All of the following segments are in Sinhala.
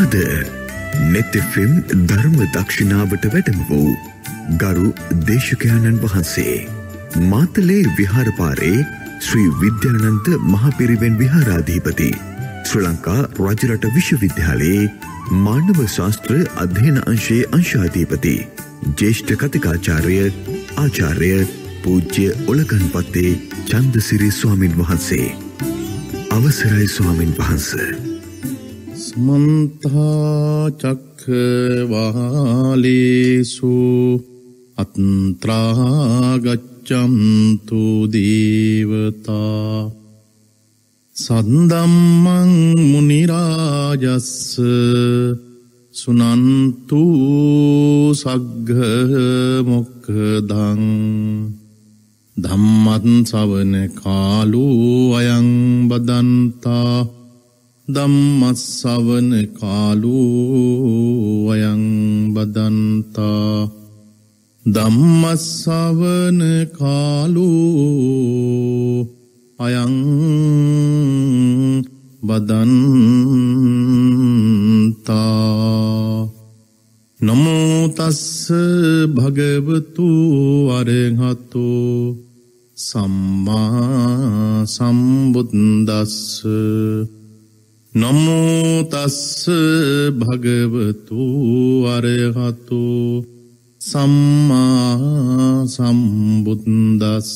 අද net FM ධර්ම දක්ෂිනාවට වැඩම වූ ගරු දේශකයන්න් වහන්සේ මාතලේ විහාරපාරේ ශ්‍රී විද්‍යානන්ත මහපිරිවෙන් විහාරාධිපති ශ්‍රී ලංකා රජරට විශ්වවිද්‍යාලයේ මානව ශාස්ත්‍ර අධ්‍යයන අංශයේ අංශාධිපති ජ්‍යෙෂ්ඨ කතිකාචාර්ය ආචාර්ය පූජ්‍ය ඔලගන්පත්තේ චන්දසිරි ස්වාමින් වහන්සේ. අවසරයි ස්වාමින් වහන්සේ. සමන්ත චක්ඛවාලේසු අත්‍රා ගච්ඡන්තු දේවතා සද්දම්මං මුනි රාජස්ස සුනන්තු සග්ග මොක්ඛදං ධම්මං ශ්‍රවණ කාලෝ අයං බදන්තා ධම්මං ශ්‍රවණ කාලෝ අයං බදන්තා ධම්මං ශ්‍රවණ කාලෝ අයං බදන්තා නමෝ තස්ස භගවතු අරහතෝ සම්මා සම්බුද්දස්ස නමෝ තස්ස භගවතු අරහතෝ සම්මා සම්බුද්දස්ස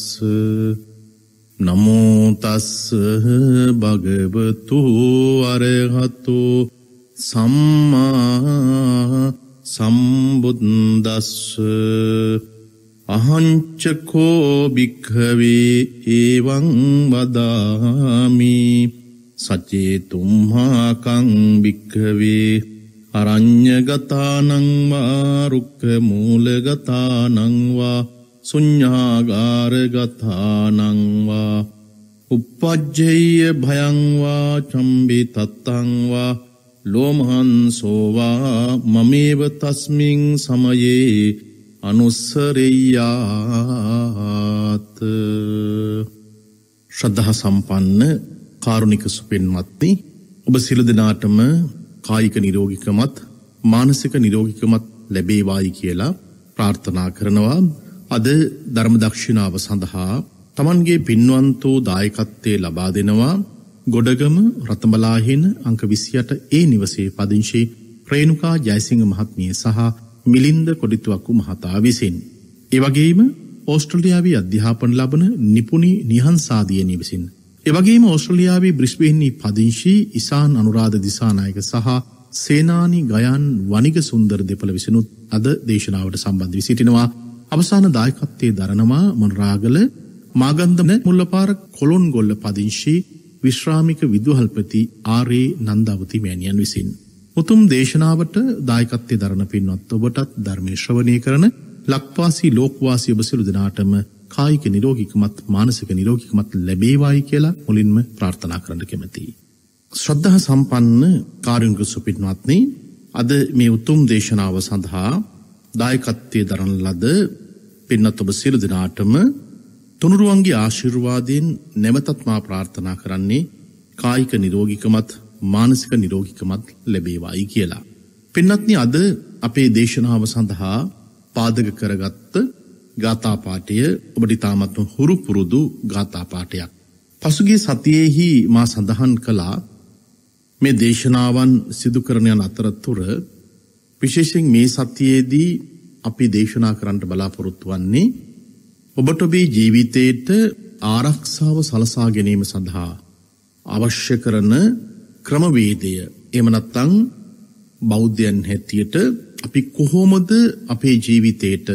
නමෝ තස්ස භගවතු අරහතෝ සම්මා සම්බුද්දස්ස අහංචකෝ භික්ඛවේ එවං වදාමි සචේතුම්හාකං භික්ඛවේ අරඤ්ඤගතානං වා රුක්ඛමූලගතානං වා ශුඤ්ඤාගාරගතානං වා uppajjeyය භයං වා චම්බි තත්තං වා ලෝමහංසෝ වා මමේව තස්මින් සමයේ අනුස්සරෙය්‍යාත්. ශ්‍රද්ධා සම්පන්න කාරුණික සුපින්වත්නි, ඔබ සියලු දෙනාටම කායික නිරෝගීකමත් මානසික නිරෝගීකමත් ලැබේවායි කියලා ප්‍රාර්ථනා කරනවා. අද ධර්ම දක්ෂිනාව සඳහා තමන්ගේ පින්වන්තෝ දායකත්වයේ ලබා දෙනවා ගොඩගම රතඹලාහින අංක 28 ඒ නිවසේ පදිංචි රේණුකා ජයසිංහ මහත්මිය සහ මිලින්ද කොඩිතුවක්කු මහතා විසින්. ඒ වගේම ඕස්ට්‍රේලියාවේ අධ්‍යාපන ලබන නිපුණි නිහංසාදිය විසින්. ඒ වගේම ඕස්ට්‍රේලියාවේ බ්‍රිස්බේන්හි පදිංචි ඉසාන් අනුරාධ දිසානායක සහ සේනානි ගයන් වනිග සුන්දර දෙපළ විසිනුත් අද දේශනාවට සම්බන්ධ වී සිටිනවා. අවසාන දායකත්වයේ දරනවා මොනරාගල මාගන්දම මුල්ලපාර කොළොන්ගොල්ල පදිංචි විශ්‍රාමික විදුහල්පති ආරේ නන්දාවති මෑණියන් විසින්. උතුම් දේශනාවට දායකත්වයේ දරන පින්වත් ඔබටත් ධර්මයේ ශ්‍රවණය කරන ලක්වාසී ලෝකවාසී ඔබ සියලු දෙනාටම කායික නිරෝගීකමත් මානසික නිරෝගීකමත් ලැබේවායි කියලා මුලින්ම ප්‍රාර්ථනා කරන්න කැමැතියි. ශ්‍රද්ධා සම්පන්න කාරුණික සුපින්වත්නි, අද මේ උතුම් දේශනාව සඳහා දායකත්වයේ දරන ලද පින්වත් ඔබ සියලු දෙනාටම තුනුරුවන්ගේ ආශිර්වාදයෙන් නැවතත් මා ප්‍රාර්ථනා කරන්නේ කායික නිරෝගීකමත් මානසික නිරෝගීකමත් ලැබේවායි කියලා. පින්වත්නි, අද අපේ දේශනාව සඳහා පාදක කරගත්ත ගාථා පාඨය ඔබට ඉතාමත් හුරු පුරුදු ගාථා පාඨයක්. පසුගිය සතියේහි මා සඳහන් කළා මේ දේශනාවන් සිදු කරන යන අතරතුර විශේෂයෙන් මේ සතියේදී අපි දේශනා කරන්න බලාපොරොත්තු වෙන්නේ ඔබට ඔබේ ජීවිතයට ආරක්ෂාව සලසා ගැනීම සඳහා අවශ්‍ය කරන ක්‍රමවේදය. එහෙම නැත්නම් බෞද්ධයන් හැටියට අපි කොහොමද අපේ ජීවිතයට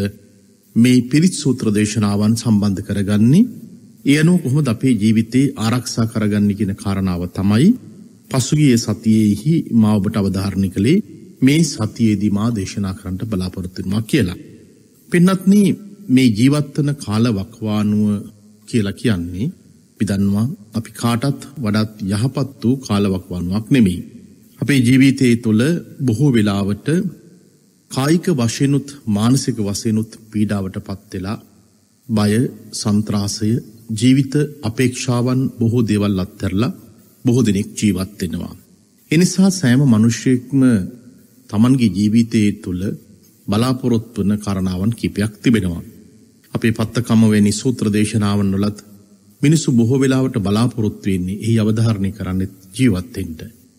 මේ පිරිත් සූත්‍ර දේශනාවන් සම්බන්ධ කරගන්නේ? ඒ අනුව කොහොමද අපේ ජීවිතේ ආරක්ෂා කරගන්නේ කියන කාරණාව තමයි පසුගිය සතියේහි මා ඔබට අවධාරණය කළේ මේ සතියේදී මා දේශනා කරන්න බලාපොරොත්තු වෙනවා කියලා. පින්වත්නි, මේ ජීවත්වන කාල වකවානුව කියලා කියන්නේ පිටන්වා අපි කාටත් වඩාත් යහපත් වූ කාල වකවානුවක් නෙමෙයි. අපේ ජීවිතයේ තුළ බොහෝ වෙලාවට කායික වශයෙන්ුත් මානසික වශයෙන්ුත් පීඩාවටපත් වෙලා බය, සන්ත්‍රාසය, ජීවිත අපේක්ෂාවන් බොහෝ දේවල් අත්හැරලා බොහෝ දිනක් ජීවත් වෙනවා. එනිසා සෑම මිනිසෙක්ම තමන්ගේ ජීවිතයේ තුල බලාපොරොත්තු වන කාරණාවන් කිපයක් තිබෙනවා. අපේ පත්තකම වෙනි සූත්‍ර දේශනාවන් වලත් මිනිසු බොහෝ වෙලාවට බලාපොරොත්තු වෙන්නේ එහි අවධාරණය කරන්නේ ජීවත් වෙන්න.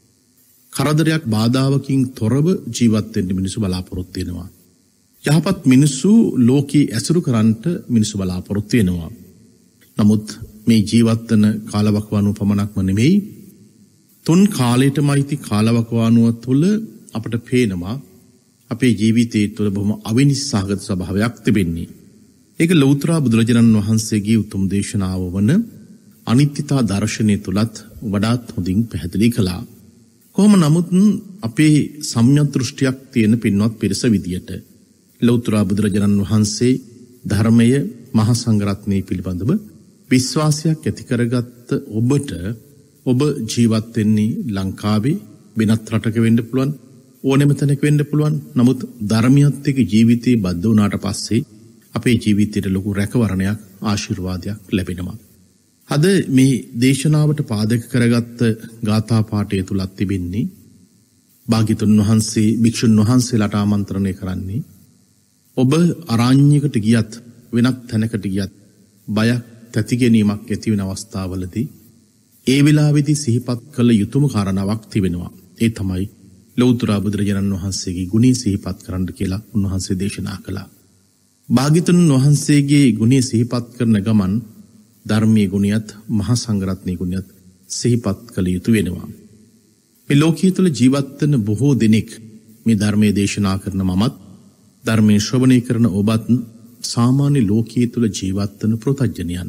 කරදරයක් බාධාවකින් තොරව ජීවත් වෙන්න මිනිසු බලාපොරොත්තු වෙනවා. යහපත් මිනිසු ලෝකී ඇසුරු කරන්නට මිනිසු බලාපොරොත්තු වෙනවා. නමුත් මේ ජීවත් වෙන කාලවකවානුව පමණක්ම නෙමෙයි, තුන් කාලයටමයිති කාලවකවානුව තුළ අපට පේනවා අපේ ජීවිතයේ තුළ බොහොම අවිනිශ්චිත ස්වභාවයක් තිබෙන්නේ. ඒක ලෞතර බුදුරජාණන් වහන්සේගේ උතුම් දේශනාව වන අනිත්‍යතා දර්ශනය තුලත් වඩාත් හොඳින් පැහැදිලි කළා. කොහොම නමුත් අපේ සම්‍යක් දෘෂ්ටියක් තියෙන පින්වත් පිරිස විදියට ලෞතර බුදුරජාණන් වහන්සේ ධර්මය මහා සංඝරත්නය පිළිබඳව විශ්වාසයක් ඇති කරගත්ත ඔබට ඔබ ජීවත් වෙන්නේ ලංකාවේ වෙනත් රටක වෙන්න පුළුවන්, ඕනෙම තැනක වෙන්න පුළුවන්. නමුත් ධර්මියත් එක්ක ජීවිතේ බද්ධ වුණාට පස්සේ අපේ ජීවිතයට ලොකු රැකවරණයක්, ආශිර්වාදයක් ලැබෙනවා. අද මේ දේශනාවට පාදක කරගත්ත ගාථා පාඨය තුලත් තිබෙන්නේ භාග්‍යතුන් වහන්සේ භික්ෂුන් වහන්සේලාට ආමන්ත්‍රණය කරන්නේ ඔබ අරාඤ්‍යයකට ගියත් වෙනත් තැනකට ගියත් බයක් තැති ගැනීමක් ඇති වෙන අවස්ථාවලදී ඒ වෙලාවේදී සිහිපත් කළ යුතුම කාරණාවක් තිබෙනවා. ඒ තමයි ලෞතර බුදුරජාණන් වහන්සේගේ ගුණය සිහිපත් කරන්න කියලා උන්වහන්සේ දේශනා කළා. භාග්‍යතුන් වහන්සේගේ ගුණය සිහිපත් කරන ගමන් ධර්මීය ගුණයත් මහා සංඝරත්නයේ ගුණයත් සිහිපත් කළ යුතු වෙනවා. මේ ලෝකයේ තුල ජීවත් වෙන බොහෝ දෙනෙක් මේ ධර්මයේ දේශනා කරන මමත් ධර්මයේ ශ්‍රවණය කරන ඔබත් සාමාන්‍ය ලෝකයේ තුල ජීවත් වෙන ප්‍රොතඥයන්.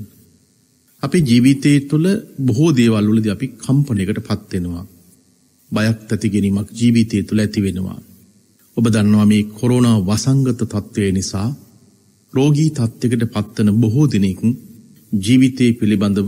අපේ ජීවිතයේ තුල බොහෝ දේවල් වලදී අපි කම්පණයකටපත් වෙනවා. බයක් තැති ගැනීමක් ජීවිතය තුල ඇති වෙනවා. ඔබ දන්නවා මේ කොරෝනා වසංගත තත්ත්වය නිසා රෝගී තත්ත්වයකට පත්වන බොහෝ දෙනෙක් ජීවිතයේ පිළිබඳව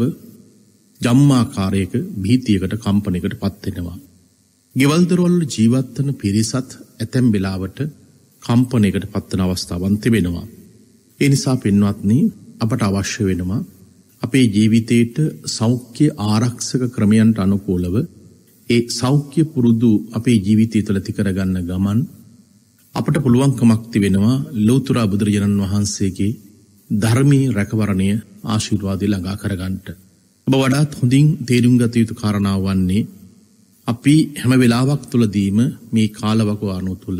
ජම්මාකාරයක භීතියකට කම්පනයකට පත් වෙනවා. ගෙවල් දොරවල් ජීවත් වන පිරිසත් ඇතැම් වෙලාවට කම්පනයකට පත්වන අවස්ථාවන් තිබෙනවා. ඒ නිසා පින්වත්නි, අපට අවශ්‍ය වෙනවා අපේ ජීවිතයට සෞඛ්‍ය ආරක්ෂක ක්‍රමයන්ට අනුකූලව ඒ සෞඛ්‍ය පුරුදු අපේ ජීවිතය තුළ ඇති කරගන්න ගමන් අපට පුළුවන්කමක් තිබෙනවා ලෞතර බුදුරජාණන් වහන්සේගේ ධර්මීය රැකවරණය ආශිර්වාදය ළඟා කරගන්නට. ඔබ වඩාත් හොඳින් තේරුම් ගත යුතු කාරණාව වන්නේ අපි හැම වෙලාවක් තුළදීම මේ කාලවකවානුව තුළ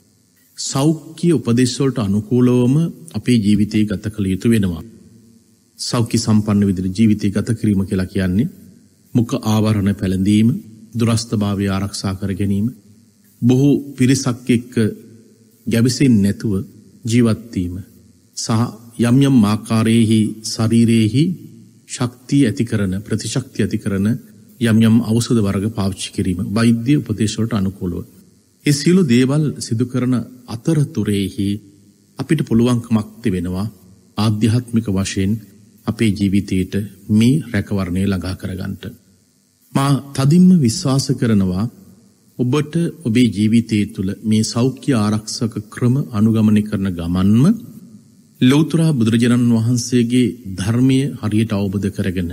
සෞඛ්‍ය උපදෙස් වලට අනුකූලවම අපේ ජීවිතය ගත කළ යුතු වෙනවා. සෞඛ්‍ය සම්පන්න විදිහට ජීවිතය ගත කිරීම කියලා කියන්නේ මුඛ ආවරණ පැළඳීම, දුරස්ථභාවය ආරක්ෂා කර ගැනීම, බොහෝ පිරිසක් එක්ක ගැවසෙන්නේ නැතුව ජීවත් වීම සහ යම් යම් ආකාරයේහි ශරීරයේහි ශක්තිය ඇති කරන, ප්‍රතිශක්තිය ඇති කරන යම් යම් ඖෂධ වර්ග පාවිච්චි කිරීම වෛද්‍ය උපදේශ වලට අනුකූලව. ඒ සියලු දේවල් සිදු කරන අතරතුරේහි අපිට පුළුවන්කමක් තිබෙනවා ආධ්‍යාත්මික වශයෙන් අපේ ජීවිතයට මේ රැකවරණය ළඟා කරගන්නට. මා තදින්ම විශ්වාස කරනවා ඔබට ඔබේ ජීවිතය තුළ මේ සෞඛ්‍ය ආරක්ෂක ක්‍රම අනුගමනය කරන ගමන්ම ලෞතර බුදුරජාණන් වහන්සේගේ ධර්මය හරියට අවබෝධ කරගෙන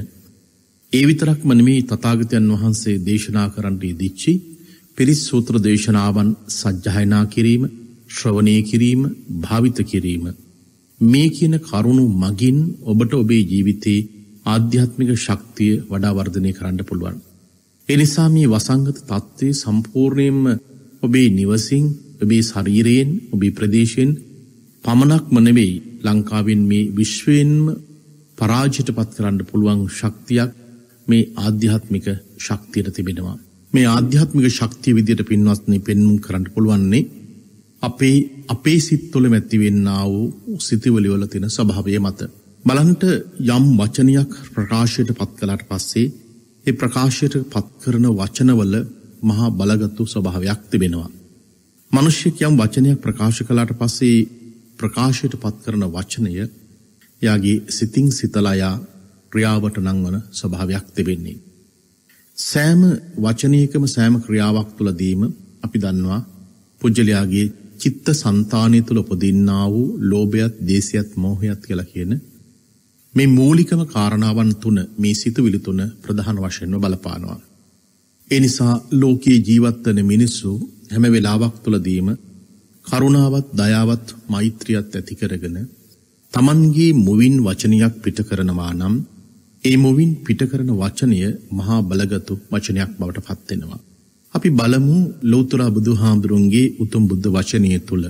ඒ විතරක්ම නෙමෙයි තථාගතයන් වහන්සේ දේශනා කරන්න යෙදිච්චි පිරිස් සූත්‍ර දේශනාවන් සජ්ජායනා කිරීම, ශ්‍රවණය කිරීම, භාවිත කිරීම මේ කියන කරුණු මගින් ඔබට ඔබේ ජීවිතේ ආධ්‍යාත්මික ශක්තිය වඩා වර්ධනය කරන්න පුළුවන්. ඒ නිසා මේ වසංගත තත්ත්වයේ සම්පූර්ණයෙන්ම ඔබේ නිවසින්, ඔබේ ශරීරයෙන්, ඔබේ ප්‍රදේශයෙන් පමණක්ම නෙවෙයි ලංකාවෙන් මේ විශ්වයෙන්ම පරාජයටපත් කරන්න පුළුවන් ශක්තියක් මේ ආධ්‍යාත්මික ශක්තියට තිබෙනවා. මේ ආධ්‍යාත්මික ශක්තිය විදියට පින්වත්නි පෙන්වුම් කරන්න පුළුවන්නේ අපේ සිත් තුළ ඇතිවෙන්නා වූ සිතුවිලි වල තියෙන ස්වභාවය මත. බලන්ට යම් වචනයක් ප්‍රකාශයට පත් කළාට පස්සේ ඒ ප්‍රකාශයට පත් කරන වචනවල මහා බලගත් ස්වභාවයක් තිබෙනවා. මිනිස්සෙක් යම් වචනයක් ප්‍රකාශ කළාට පස්සේ ප්‍රකාශයට පත් කරන වචනය යාගේ සිතින් සිතලා යා ක්‍රියාවට නංවන ස්වභාවයක් තිබෙන්නේ. සෑම වචනයකම සෑම ක්‍රියාවක් තුළදීම අපි දන්නවා පුජ්‍යලයාගේ චිත්ත සංතානය තුළ උපදින්නා වූ ලෝභයත්, දේශයත්, මෝහයත් කියලා කියන මේ මූලිකම කාරණාවන් තුන, මේ සිතුවිලි තුන ප්‍රධාන වශයෙන්ම බලපානවා. ඒ නිසා ලෝකයේ ජීවත් වෙන මිනිස්සු හැම වෙලාවක් තුලදීම කරුණාවත්, දයාවත්, මෛත්‍රියත් ඇති කරගෙන තමන්ගේ මුවින් වචනයක් පිට කරනවා නම් ඒ මුවින් පිට කරන වචනය මහා බලගත් වචනයක් බවට පත් වෙනවා. අපි බලමු ලෞතර බුදුහාමුදුරන්ගේ උතුම් බුද්ධ වචනය තුල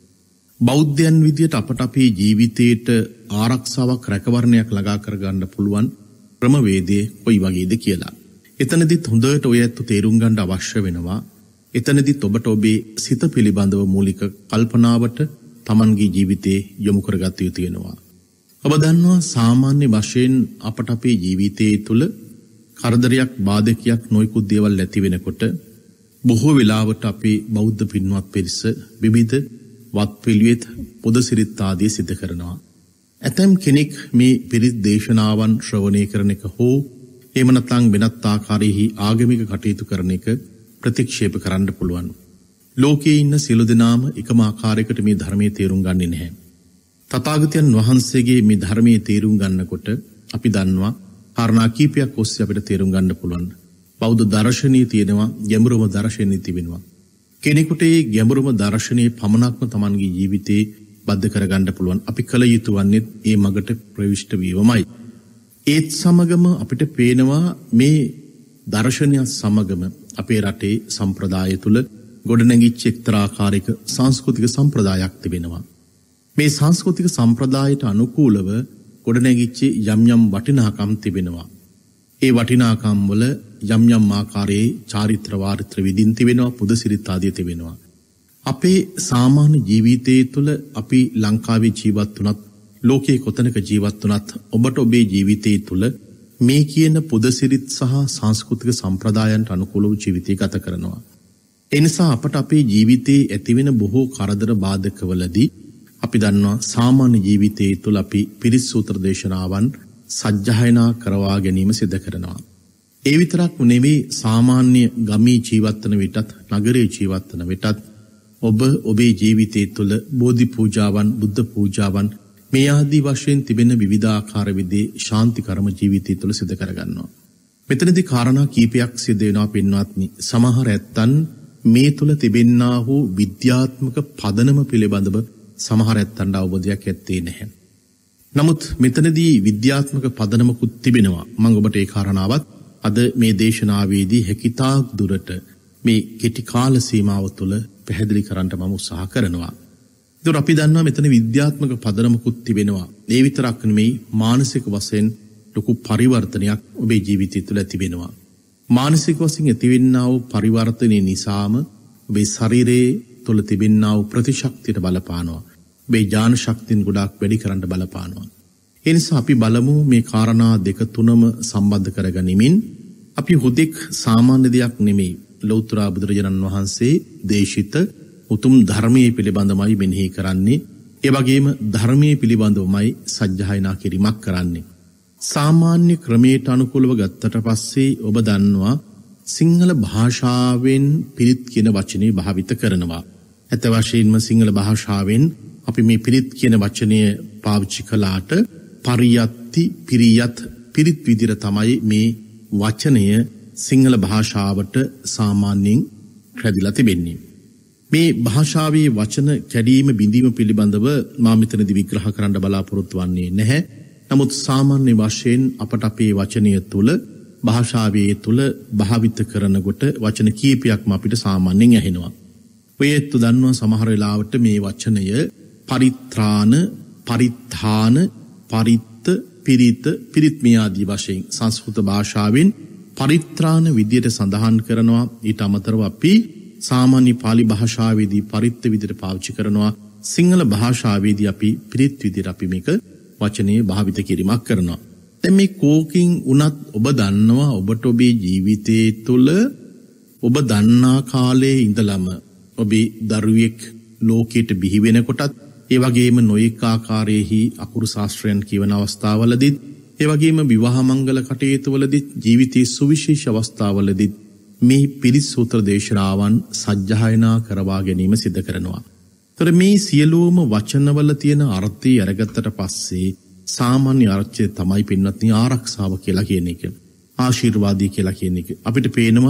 බෞද්ධයන් විදියට අපට අපේ ජීවිතේට ආරක්ෂාවක්, රැකවරණයක් ළඟා කරගන්න පුළුවන් ක්‍රමවේදය කොයි වගේද කියලා. එතනදිත් හොඳට ඔය ඇත්ත තේරුම් ගන්න අවශ්‍ය වෙනවා. එතනදිත් ඔබට ඔබේ සිත පිළිබඳව මූලික කල්පනාවට තමන්ගේ ජීවිතේ යොමු කරගත යුතු වෙනවා. ඔබ දන්නවා සාමාන්‍ය වශයෙන් අපට අපේ ජීවිතයේ තුල කරදරයක්, බාධකයක්, නොයෙකුත් දේවල් ඇති වෙනකොට බොහෝ වෙලාවට අපේ බෞද්ධ පින්වත් පිරිස විවිධ වත් පිළිවෙත්, පොද සිරිත් ආදී සිදු කරනවා. ඇතැම් කෙනෙක් මේ පිරිත් දේශනාවන් ශ්‍රවණය කරන එක හෝ එහෙම නැත්නම් වෙනත් ආකාරයෙහි ආගමික කටයුතු කරන එක ප්‍රතික්ෂේප කරන්න පුළුවන්. ලෝකයේ ඉන්න සියලු දෙනාම එකම ආකාරයකට මේ ධර්මයේ තේරුම් ගන්නේ නැහැ. තථාගතයන් වහන්සේගේ මේ ධර්මයේ තේරුම් ගන්නකොට අපි දන්නවා කාරණා කීපයක් ඔස්සේ අපිට තේරුම් ගන්න පුළුවන්. බෞද්ධ දර්ශනීය තියෙනවා, ගැඹුරුම දර්ශනීය තිබෙනවා. කෙනෙකුට මේ ගැඹුරුම දර්ශනීය පමණක්ම Tamanගේ ජීවිතේ බද්ධ කරගන්න පුළුවන්. අපි කල යුතු වන්නේ මේ මගට ප්‍රවිෂ්ඨ වීමමයි. ඒත් සමගම අපිට පේනවා මේ දර්ශනය සමගම අපේ රටේ සම්ප්‍රදාය තුල ගොඩනැගිච්ච එක්තරා ආකාරයක සංස්කෘතික සම්ප්‍රදායක් තිබෙනවා. මේ සංස්කෘතික සම්ප්‍රදායට අනුකූලව ගොඩනැගිච්ච යම් යම් වටිනාකම් තිබෙනවා. ඒ වටිනාකම් වල යම් යම් ආකාරයේ චාරිත්‍ර වාරිත්‍ර විදින් තිබෙනවා, පුද සිරිත් ආදී තිබෙනවා. අපේ සාමාන්‍ය ජීවිතයේ තුල අපි ලංකාවේ ජීවත් වුණත්, ලෝකයේ කොතනක ජීවත් වුණත් ඔබට ඔබේ ජීවිතයේ තුල මේ කියන පුද සිරිත් සහ සංස්කෘතික සම්ප්‍රදායන්ට අනුකූලව ජීවිතය ගත කරනවා. ඒ නිසා අපට අපේ ජීවිතයේ ඇතිවෙන බොහෝ කරදර බාධකවලදී අපි දන්නවා සාමාන්‍ය ජීවිතයේ තුල අපි පිරිත් සූත්‍ර දේශනාවන් සජ්ජායනා කරවා ගැනීම සිදු කරනවා. ඒ විතරක් නෙවෙයි, සාමාන්‍ය ගමේ ජීවත් වන විටත්, නගරයේ ජීවත් වන විටත් ඔබ ඔබේ ජීවිතයේ තුල බෝධි පූජාවන්, බුද්ධ පූජාවන් මේ ආදී වශයෙන් තිබෙන විවිධාකාර විදිහේ ශාන්ති කර්ම ජීවිතය තුළ සිදු කරගන්නවා. මෙතනදී කාරණා කීපයක් සිදු වෙනවා පින්වත්නි. සමහර ඇත්තන් මේ තුළ තිබෙන්නා වූ විද්‍යාත්මක පදනම පිළිබඳව සමහර ඇත්තන්ට අවබෝධයක් ඇත්තේ නැහැ. නමුත් මෙතනදී විද්‍යාත්මක පදනමකුත් තිබෙනවා. මම ඔබට ඒ කාරණාවත් අද මේ දේශනාවේදී හැකිතාක් දුරට මේ කෙටි කාල සීමාව තුළ පැහැදිලි කරන්න මම උත්සාහ කරනවා. ඒතර අපි දන්නවා මෙතන විද්‍යාත්මක පදනමකුත් තිබෙනවා. ඒ විතරක් නෙමෙයි, මානසික වශයෙන් ලොකු පරිවර්තනයක් ඔබේ ජීවිතය තුළ ඇති වෙනවා. මානසික වශයෙන් ඇතිවෙනා වූ පරිවර්තනයේ නිසාම ඔබේ ශරීරයේ තුළ තිබෙනා වූ ප්‍රතිශක්තියට බලපානවා. ඔබේ ඥාන ශක්තියන් ගොඩාක් වැඩි කරන්න බලපානවා. ඒ නිසා අපි බලමු මේ කාරණා දෙක තුනම සම්බන්ධ කරගනිමින් අපි හුදෙක් සාමාන්‍ය දෙයක් නෙමෙයි, ලෞතර බුදුරජාණන් වහන්සේ දේශිත උතුම් ධර්මයේ පිළිබඳවයි මෙනෙහි කරන්නේ. ඒ වගේම ධර්මයේ පිළිබඳවමයි සජ්ජායනා කිරීමක් කරන්නේ. සාමාන්‍ය ක්‍රමයට අනුකූලව ගත්තට පස්සේ ඔබ දන්නවා සිංහල භාෂාවෙන් පිරිත් කියන වචනේ භාවිත කරනවා. ඇත්ත වශයෙන්ම සිංහල භාෂාවෙන් අපි මේ පිරිත් කියන වචනය පාවිච්චි කළාට පරියත්ති, පිරියත්, පිරිත් විදිහට තමයි මේ වචනය සිංහල භාෂාවට සාමාන්‍යයෙන් රැඳිලා තිබෙන්නේ. මේ භාෂාවේ වචන කැඩීම, බිඳීම පිළිබඳව මා මෙතනදී විග්‍රහ කරන්න බලාපොරොත්තු වෙන්නේ නැහැ. නමුත් සාමාන්‍ය වශයෙන් අපට අපේ වචනය තුල, භාෂාවේ තුල භාවිත කරනකොට වචන කීපයක්ම අපිට සාමාන්‍යයෙන් ඇහෙනවා. ඔයත් දන්නවා සමහර වෙලාවට මේ වචනය පරිත්‍රාණ, පරිත්ථාන, පරිත්ත, පිරිත, පිරිත් මේ ආදී වශයෙන් සංස්කෘත භාෂාවෙන් පරිත්‍රාණ විදියට සඳහන් කරනවා. ඊට අමතරව අපි සාමාන්‍ය පාලි භාෂාවේදී පරිත්ත විදියට පාවිච්චි කරනවා. සිංහල භාෂාවේදී අපි පිරිත් විදියට අපි මේක වචනේ භාවිත කිරීමක් කරනවා. දැන් මේ කෝකින් උනත් ඔබ දන්නවා ඔබට ඔබේ ජීවිතයේ තුළ ඔබ දන්නා කාලේ ඉඳලම ඔබේ දරුවෙක් ලෝකයට බිහි වෙනකොටත්, ඒ වගේම නොයෙක් ආකාරයේහි අකුරු ශාස්ත්‍රයන් කියවන අවස්ථාවලදී, ඒ වගේම විවාහ මංගල කටයුතුවලදී, ජීවිතයේ සුවිශේෂ අවස්ථාවලදී මේ පිරිත් සූත්‍ර දේශනාවන් සජ්ජායනා කරවා ගැනීම සිදු කරනවා. තොර මේ සියලුම වචනවල තියෙන අර්ථය අරගත්තට පස්සේ සාමාන්‍ය අර්ථය තමයි පින්වත්නි ආරක්ෂාව කියලා කියන එක, ආශිර්වාදය කියලා කියන එක. අපිට පේනවා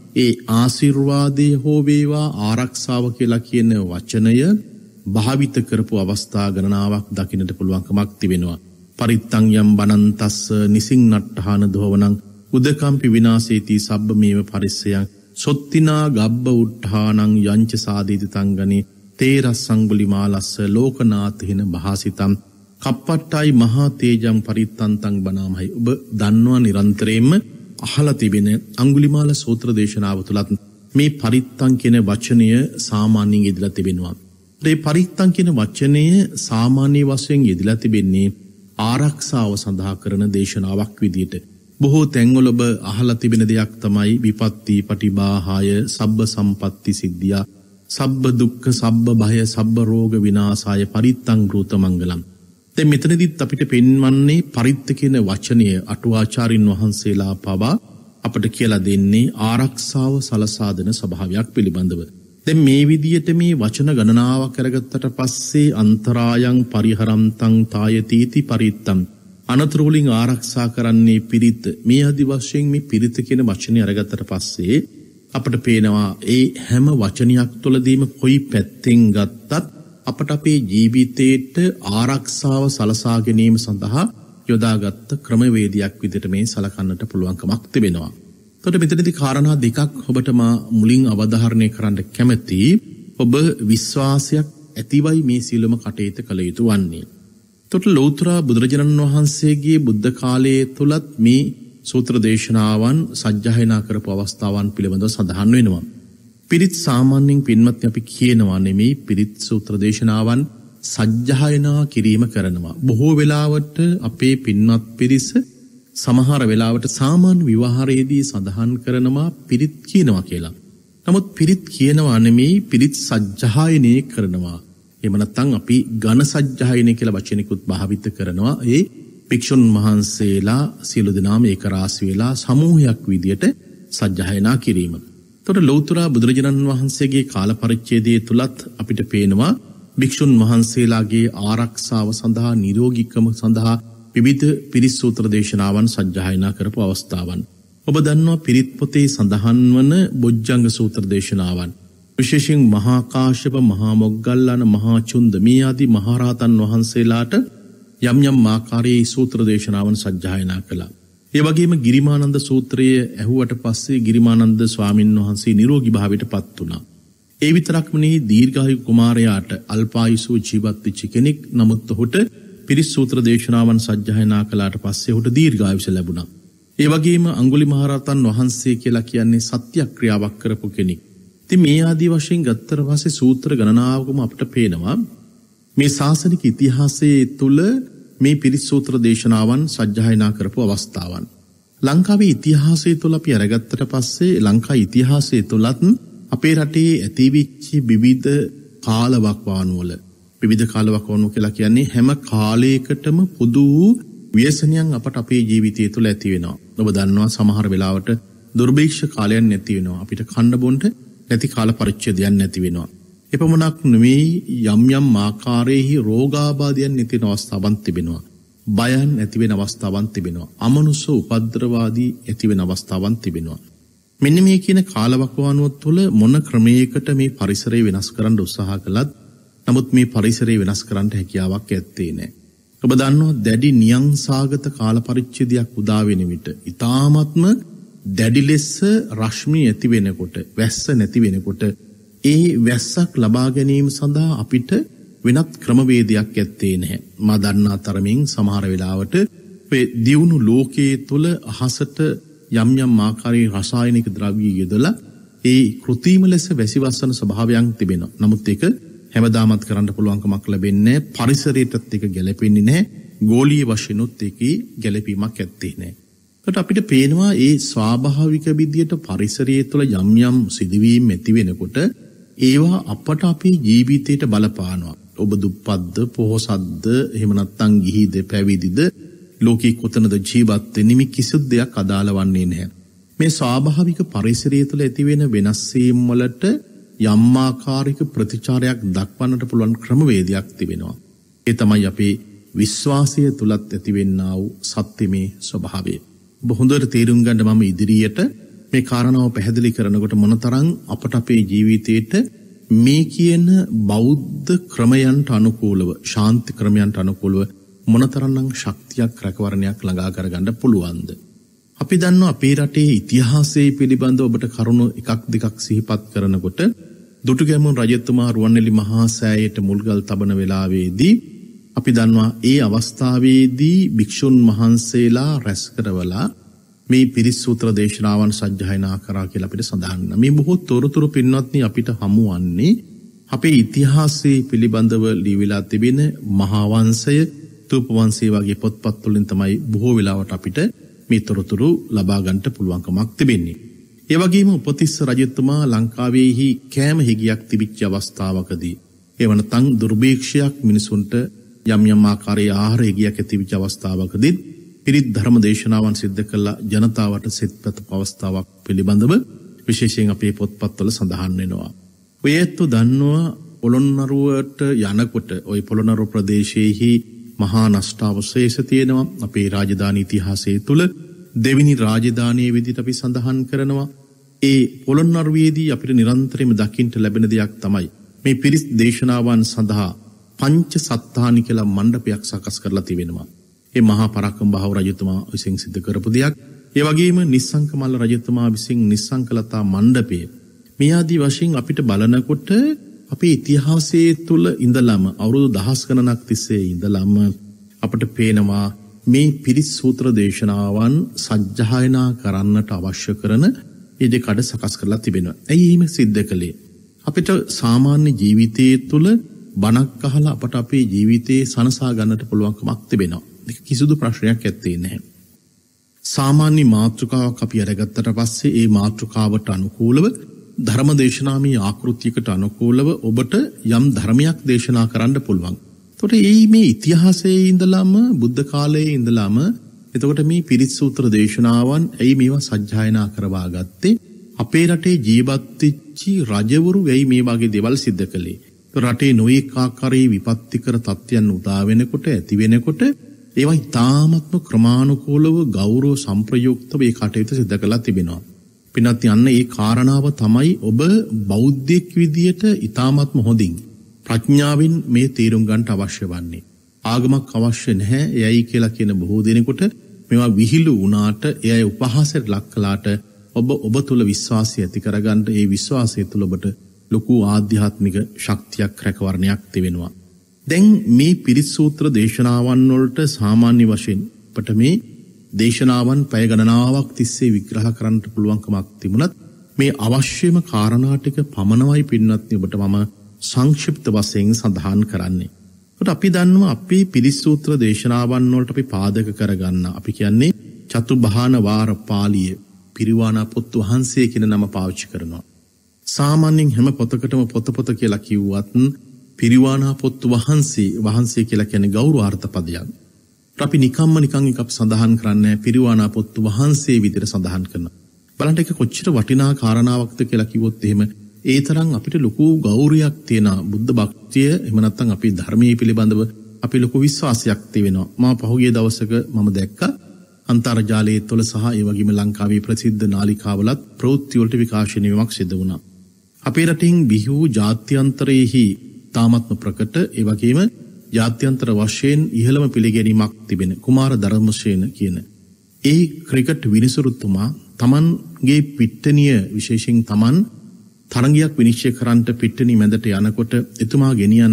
ඒ ආශිර්වාදයේ හෝ වේවා ආරක්ෂාව කියලා කියන වචනය භාවිත කරපු අවස්ථා ගණනාවක් දකින්නට පුළුවන්කමක් තිබෙනවා. පරිත්තං යම් බනන්තස්ස නිසින් නට්ඨාන දෝවනං උදකම්පි විනාශේති සබ්බ මේව පරිස්සයං සොත්තිනා ගබ්බ උට්ඨානං යංච සාදීති තංගනේ තේරස්සංගුලිමාලස්ස ලෝකනාථේන භාසිතං කප්පට්ටයි මහා තේජං පරිත්තන්තං බනාමයි. ඔබ දන්නවා නිරන්තරයෙන්ම අහලා තිබෙන අඟුලිමාල සූත්‍ර දේශනාව තුලත් මේ පරිත්තං කියන වචනය සාමාන්‍යයෙන් යෙදලා තිබෙනවා. මේ පරිත්තං කියන වචනය සාමාන්‍ය වශයෙන් යෙදලා තිබෙන්නේ ආරක්ෂාව සඳහා කරන දේශනාවක් විදියට. බොහෝ තැන්වල ඔබ අහලා තිබෙන දෙයක් තමයි විපත්ති පටිභාහාය සබ්බ සම්පatti සිද්ධියා සබ්බ දුක්ඛ සබ්බ භය සබ්බ රෝග විනාශාය පරිත්තං රූත මංගලම්. දැන් මෙතනදිත් අපිට පෙන්වන්නේ පරිත්ත කියන වචනය අටුවාචාරින් වහන්සේලා පවා අපට කියලා දෙන්නේ ආරක්ෂාව සලසා දෙන ස්වභාවයක් පිළිබඳව. දැන් මේ විදියට මේ වචන ගණනාවක් කරගත්තට පස්සේ අන්තරායන් පරිහරන්තං තායතීති පරිත්තං අනතුරු වලින් ආරක්ෂා කරන්නේ පිරිත. මේ ආදි වශයෙන් මේ පිරිත කියන වචනේ අරගත්තට පස්සේ අපට පේනවා ඒ හැම වචනයක් තුළදීම කොයි පැත්තෙන් ගත්තත් අපට අපේ ජීවිතේට ආරක්ෂාව සලසා ගැනීම සඳහා යොදාගත් ක්‍රමවේදයක් විදිහට මේ සලකන්නට පුළුවන්කමක් තිබෙනවා. එතකොට මෙතනදී කාරණා දෙකක් ඔබට මා මුලින් අවධාරණය කරන්න කැමැති. ඔබ විශ්වාසයක් ඇතිවයි මේ සියලුම කටයුතු කළ යුතු වන්නේ. එතකොට ලෞතර බුදුරජාණන් වහන්සේගේ බුද්ධ කාලයේ තුලත් මේ සූත්‍ර දේශනාවන් සජ්ජායනා කරපු අවස්ථාවන් පිළිබඳව සඳහන් වෙනවා. පිරිත් සාමාන්‍යයෙන් පින්වත්නි අපි කියනවා නෙමෙයි පිරිත් සූත්‍ර දේශනාවන් සජ්ජායනා කිරීම කරනවා. බොහෝ වෙලාවට අපේ පින්වත් පිරිස සමහර වෙලාවට සාමාන්‍ය විවාහයේදී සඳහන් කරනවා පිරිත් කියනවා කියලා. නමුත් පිරිත් කියනවා නෙමෙයි පිරිත් සජ්ජායනය කරනවා. එහෙම නැත්නම් අපි ඝන සජ්ජායනය කියලා වචනිකුත් භාවිත කරනවා. ඒ භික්ෂුන් වහන්සේලා සියලු දෙනාම ඒක රාශි වෙලා සමූහයක් විදියට සජ්ජායනා කිරීම. එතකොට ලෞතර බුදුරජාණන් වහන්සේගේ කාල පරිච්ඡේදයේ තුලත් අපිට පේනවා භික්ෂුන් වහන්සේලාගේ ආරක්ෂාව සඳහා නිරෝගීකම සඳහා විවිධ පිරිත් සූත්‍ර දේශනාවන් සජ්ජායනා කරපු අවස්ථාවන්. ඔබ දන්නවා පිරිත් පොතේ සඳහන් වන බොජ්ජංග සූත්‍ර දේශනාවන්. විශේෂයෙන් මහා කාශ්‍යප මහා මොග්ගල්ලාන මහා චුන්ද මේ ආදී මහරහතන් වහන්සේලාට යම් යම් ආකාරයේ සූත්‍ර දේශනාවන් සජ්ජායනා කළා. ඒ වගේම ගිරිමානන්ද සූත්‍රය ඇහුවට පස්සේ ගිරිමානන්ද ස්වාමින් වහන්සේ නිරෝගී භාවයට පත් වුණා. ඒ විතරක්ම නෙවෙයි දීර්ඝායු කුමාරයාට අල්පායුෂ ජීවත් වෙච්ච කෙනෙක්. නමුත් ඔහුට පිරිත් සූත්‍ර දේශනාවන් සජ්ජායනා කළාට පස්සේ ඔහුට දීර්ඝායුෂ ලැබුණා. ඒ වගේම අඟුලි මහරහතන් වහන්සේ කියලා කියන්නේ සත්‍යක්‍රියාවක් කරපු කෙනෙක්. ඉතින් මේ ආදී වශයෙන් ගත්තට පස්සේ සූත්‍ර ගණනාවකම අපිට පේනවා මේ ශාසනික ඉතිහාසයේ තුල මේ පිරිත් සූත්‍ර දේශනාවන් සජ්ජායනා කරපු අවස්ථාවන්. ලංකාවේ ඉතිහාසය තුල අපි අරගත්තට පස්සේ ලංකා ඉතිහාසය තුලත් අපේ රටේ ඇතිවෙච්ච විවිධ කාලවකවානු වල විවිධ කාලවකවානු කියලා කියන්නේ හැම කාලයකටම පොදු ව්‍යසනයන් අපට අපේ ජීවිතය තුළ ඇති වෙනවා. ඔබ දන්නවා සමහර වෙලාවට දුර්භික්ෂ කාලයන් නැති වෙනවා. අපිට කන්න බොන්න නැති කාල පරිච්ඡේදයන් නැති වෙනවා. එපමණක් නෙවෙයි යම් යම් ආකාරයේ රෝගාබාධයන් නැති වෙන අවස්ථාවන් තිබෙනවා. බයන් ඇති වෙන අවස්ථාවන් තිබෙනවා. අමනුෂ්‍ය උපද්‍රවාදී ඇති වෙන අවස්ථාවන් තිබෙනවා. මෙන්න මේ කියන කාලවකවානුව තුළ මොන ක්‍රමයකට මේ පරිසරය වෙනස් කරන්න උත්සාහ කළත් නමුත් මේ පරිසරය වෙනස් කරන්න හැකියාවක් ඇත්තේ නැහැ. ඔබ දන්නවා දැඩි නියංසාගත කාල පරිච්ඡේදයක් උදා වෙන විට ඊ타ත්ම දැඩි ලෙස රශ්මිය ඇති වෙනකොට වැස්ස නැති වෙනකොට ඒ වැස්සක් ලබා ගැනීම සඳහා අපිට වෙනත් ක්‍රමවේදයක් ඇත්තේ නැහැ. මා දන්නා තරමින් සමහර වෙලාවට මේ දියුණු ලෝකයේ තුල අහසට යම් යම් ආකාරයේ රසායනික ද්‍රව්‍ය යොදලා ඒ කෘත්‍රිම ලෙස වැසිවස්සන ස්වභාවයන් තිබෙනවා. නමුත් ඒක හැමදාමත් කරන්න පුළුවන්කමක් ලැබෙන්නේ පරිසරයටත් ඒක ගැලපෙන්නේ නැහැ. ගෝලීය වශයෙන්ුත් ඒකේ ගැලපීමක් ඇත්තේ නැහැ. ඒකට අපිට පේනවා ඒ ස්වාභාවික විදියට පරිසරයේ තුළ යම් යම් සිදුවීම් ඇති වෙනකොට ඒවා අපට අපේ ජීවිතයට බලපානවා. ඔබ දුප්පත්ද පොහොසත්ද එහෙම නැත්නම් ගිහිද පැවිදිද ලෝකේ කොතනද ජීවත් වෙන්නේ මේ කිසිදු දෙයක් අදාළ වන්නේ නැහැ. මේ ස්වාභාවික පරිසරය තුළ ඇති වෙන වෙනස් වීම් වලට යම් ආකාරික ප්‍රතිචාරයක් දක්වන්නට පුළුවන් ක්‍රමවේදයක් තිබෙනවා. ඒ තමයි අපේ විශ්වාසය තුලත් ඇතිවෙනා වූ සත්‍යමේ ස්වභාවය. ඔබ හොඳට තේරුම් ගන්න මම ඉදිරියට මේ කාරණාව පැහැදිලි කරනකොට මොනතරම් අපට අපේ ජීවිතේට මේ කියන බෞද්ධ ක්‍රමයන්ට අනුකූලව ශාන්ති ක්‍රමයන්ට අනුකූලව මොනතරම්නම් ශක්තියක් රැකවරණයක් ළඟා කරගන්න පුළුවන්ද? අපි දන්නවා අපේ රටේ ඉතිහාසයේ පිළිබඳව ඔබට කරුණු එකක් දෙකක් සිහිපත් කරනකොට දුටුගැමුණු රජතුමා රුවන්වැලි මහා සෑයට මුල්ගල් තබන වෙලාවේදී අපි දන්නවා ඒ අවස්ථාවේදී භික්ෂුන් වහන්සේලා රැස් කරවලා මේ පිරිස් සූත්‍ර දේශනාවන් සජ්ජායනා කරා කියලා අපිට සඳහන් වෙනවා. මේ බොහෝ තොරතුරු පින්වත්නි අපිට හමුවන්නේ අපේ ඉතිහාසයේ පිළිබඳව ලියවිලා තිබෙන මහා වංශය, තූප වංශය වගේ පොත්පත් වලින් තමයි බොහෝ වෙලාවට අපිට මේ තොරතුරු ලබා ගන්නට පුළුවන්කමක් තිබෙන්නේ. ඒ වගේම උපතිස්ස රජතුමා ලංකාවේහි කෑම හිගියක් තිබිච්ච අවස්ථාවකදී එව නැත්නම් දුර්භීක්ෂයක් මිනිසුන්ට යම් යම් ආකාරයේ ආහාර හිගියක් තිබිච්ච අවස්ථාවකදී පිරිත් ධර්ම දේශනාවන් සිද්ධ කළ ජනතාවට සෙත්පත් අවස්ථාවක් පිළිබඳව විශේෂයෙන් අපේ පොත්පත්වල සඳහන් වෙනවා. ඔයත් දන්නවා පොළොන්නරුවට යනකොට ওই පොළොන්නරුව ප්‍රදේශයේහි මහා නෂ්ටාවශේෂ තියෙනවා. අපේ රාජධානී ඉතිහාසයේ තුල දෙවිනි රාජධානියේ විදිහට අපි සඳහන් කරනවා. ඒ පොළොන්නරුවේදී අපිට නිරන්තරයෙන්ම දකින්න ලැබෙන දෙයක් තමයි මේ පිරිත් දේශනාවන් සඳහා පංච සත්තානි කියලා මණ්ඩපයක් සකස් කරලා තිබෙනවා. ඒ මහා පරාක්‍රම බහුව රජතුමා විසින් සිදු කරපු දෙයක්. ඒ වගේම නිස්සංක මල්ල රජතුමා විසින් නිස්සංකලතා මණ්ඩපය මේ ආදී වශයෙන් අපිට බලනකොට අපේ ඉතිහාසයේ තුල ඉඳලම අවුරුදු දහස් ගණනක් තිස්සේ ඉඳලම අපිට පේනවා මේ පිරිත් සූත්‍ර දේශනාවන් සජ්ජායනා කරන්නට අවශ්‍ය කරන ඒ දෙකඩ සකස් කරලා තිබෙනවා. ඇයි එහෙම සිද්ධ කළේ? අපිට සාමාන්‍ය ජීවිතයේ තුල බණක් අහලා අපට අපේ ජීවිතේ සනසා ගන්නට පුළුවන්කමක් තිබෙනවා. කිසිදු ප්‍රශ්නයක් ඇත්තේ නැහැ. සාමාන්‍ය මාතෘකාවක් අපි අරගත්තට පස්සේ ඒ මාතෘකාවට අනුකූලව ධර්ම දේශනාමී ආකෘතියකට අනුකූලව ඔබට යම් ධර්මයක් දේශනා කරන්න පුළුවන්. එතකොට මේ ඉතිහාසයේ ඉඳලාම බුද්ධ කාලයේ ඉඳලාම එතකොට මේ පිරිත් සූත්‍ර දේශනාවන් මේවා සජ්ජායනා කරවා ගත්තේ අපේ රටේ ජීවත් වෙච්ච රජවරු මේ වගේ දේවල් සිද්ධ කළේ. රටේ නොයෙක් ආකාරයේ විපත්තිකර තත්ත්වයන් උදා වෙනකොට ඇති වෙනකොට ඒවා ඉතාමත්ම ක්‍රමානුකූලව ගෞරව සම්ප්‍රයුක්තව ඒ කටයුතු සිදු කරලා තිබෙනවා. පින්වත් යන්න ඒ කාරණාව තමයි ඔබ බෞද්ධයෙක් විදියට ඉතාමත්ම හොඳින් ප්‍රඥාවෙන් මේ තීරුම් ගන්නට අවශ්‍ය වන්නේ. ආගමක් අවශ්‍ය නැහැ එයයි කියලා කියන බොහෝ දෙනෙකුට මේවා විහිළු වුණාට එයයි උපහාසයට ලක් කළාට ඔබ තුල විශ්වාසය ඇති කරගන්න ඒ විශ්වාසය තුල ඔබට ලොකු ආධ්‍යාත්මික ශක්තියක් රැකවරණයක් තිබෙනවා. දැන් මේ පිරිත් සූත්‍ර දේශනාවන් වලට සාමාන්‍ය වශයෙන් අපට මේ දේශනාවන් පැය ගණනාවක් තිස්සේ විග්‍රහ කරන්නට පුළුවන්කමක් තිබුණත් මේ අවශ්‍යම කාරණා ටික පමණයි පින්වත්නි ඔබට මම සංක්ෂිප්ත වශයෙන් සඳහන් කරන්නේ. ඒකට අපි දන්නවා අපේ පිරිත් සූත්‍ර දේශනාවන් වලට අපි පාදක කරගන්න අපි කියන්නේ චතුබ්බාහන වාර පාළිය පිරිවානා පොත් වහන්සේ කියන නම පාවිච්චි කරනවා. සාමාන්‍යයෙන් හැම පොතකටම පොත කියලා කිව්වත් පිරිවානා පොත් වහන්සේ කියලා කියන්නේ ගෞරවාර්ථ පදයක්. අපි නිකන් එක සඳහන් කරන්නේ පිරිවානා පොත් වහන්සේ විදිහට සඳහන් කරනවා. බලන්න ඒක කොච්චර වටිනා කාරණාවක්ද කියලා කිව්වොත් එහෙම ඒ තරම් අපිට ලොකු ගෞරවයක් තියෙන බුද්ධ භක්තිය එහෙම නැත්නම් අපේ ධර්මයේ පිළිබඳව අපි ලොකු විශ්වාසයක් තියෙනවා. මම පහුගිය දවසක මම දැක්කා අන්තර්ජාලයේ තුල සහ ඒ වගේම ලංකාවේ ප්‍රසිද්ධ නාලිකාවලත් ප්‍රවෘත්ති වලට විකාශනය වීමක් සිදු වුණා. අපේ රටින් බිහි වූ ජාත්‍යන්තරයේහි තාමත්ම ප්‍රකට ඒ වගේම ජාත්‍යන්තර වශයෙන් ඉහළම පිළිගැනීමක් තිබෙන කුමාර ධර්මසේන කියන ඒ ක්‍රිකට් විනිසුරුතුමා තමන්ගේ පිට්ටනිය විශේෂයෙන් තමන් තරඟයක් විනිශ්චය කරන්නට පිට්ටනිය මැදට යනකොට එතුමා ගෙනියන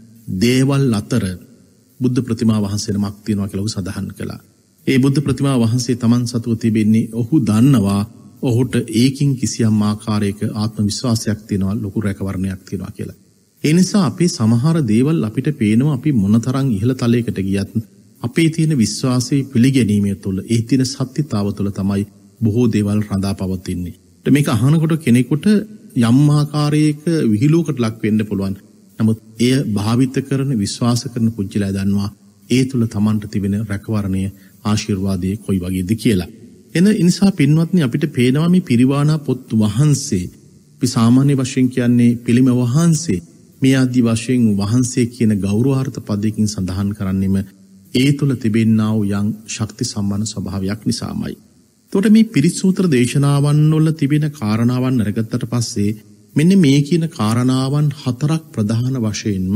දේවල් අතර බුද්ධ ප්‍රතිමා වහන්සේ නමක් තියෙනවා කියලා ඔහු සඳහන් කළා. ඒ බුද්ධ ප්‍රතිමා වහන්සේ තමන් සතුව තිබෙන්නේ ඔහු දන්නවා ඔහුට ඒකින් කිසියම් ආකාරයක ආත්ම විශ්වාසයක් තියෙනවා ලොකු රැකවරණයක් තියෙනවා කියලා. ඒ නිසා අපේ සමහර දේවල් අපිට පේනවා අපි මොනතරම් ඉහළ තලයකට ගියත් අපේ තියෙන විශ්වාසයේ පිළිගැනීම තුළ ඒ තියෙන සත්‍යතාව තුළ තමයි බොහෝ දේවල් රඳා පවතින්නේ. මේක අහනකොට කෙනෙකුට යම් ආකාරයක විහිළුවකට ලක් වෙන්න පුළුවන්. නමුත් එය භාවිත කරන විශ්වාස කරන පුජ්‍යලයා දන්නවා ඒ තුළ Tamanට තිබෙන රැකවරණය ආශිර්වාදයේ කොයි වගේද කියලා. එන නිසා පින්වත්නි අපිට පේනවා මේ පිරිවානා පොත් වහන්සේ අපි සාමාන්‍ය වශයෙන් කියන්නේ පිළිම වහන්සේ මේ ආදි වශයෙන් වහන්සේ කියන ගෞරවාර්ථ පදයකින් සඳහන් කරන්නෙම ඒ තුළ තිබෙනා වූ යම් ශක්ති සම්බන්ධ ස්වභාවයක් නිසාමයි. එතකොට මේ පිරිත් සූත්‍ර දේශනාවන් වල තිබෙන කාරණාවන් අරගත්තට පස්සේ මෙන්න මේ කියන කාරණාවන් 4ක් ප්‍රධාන වශයෙන්ම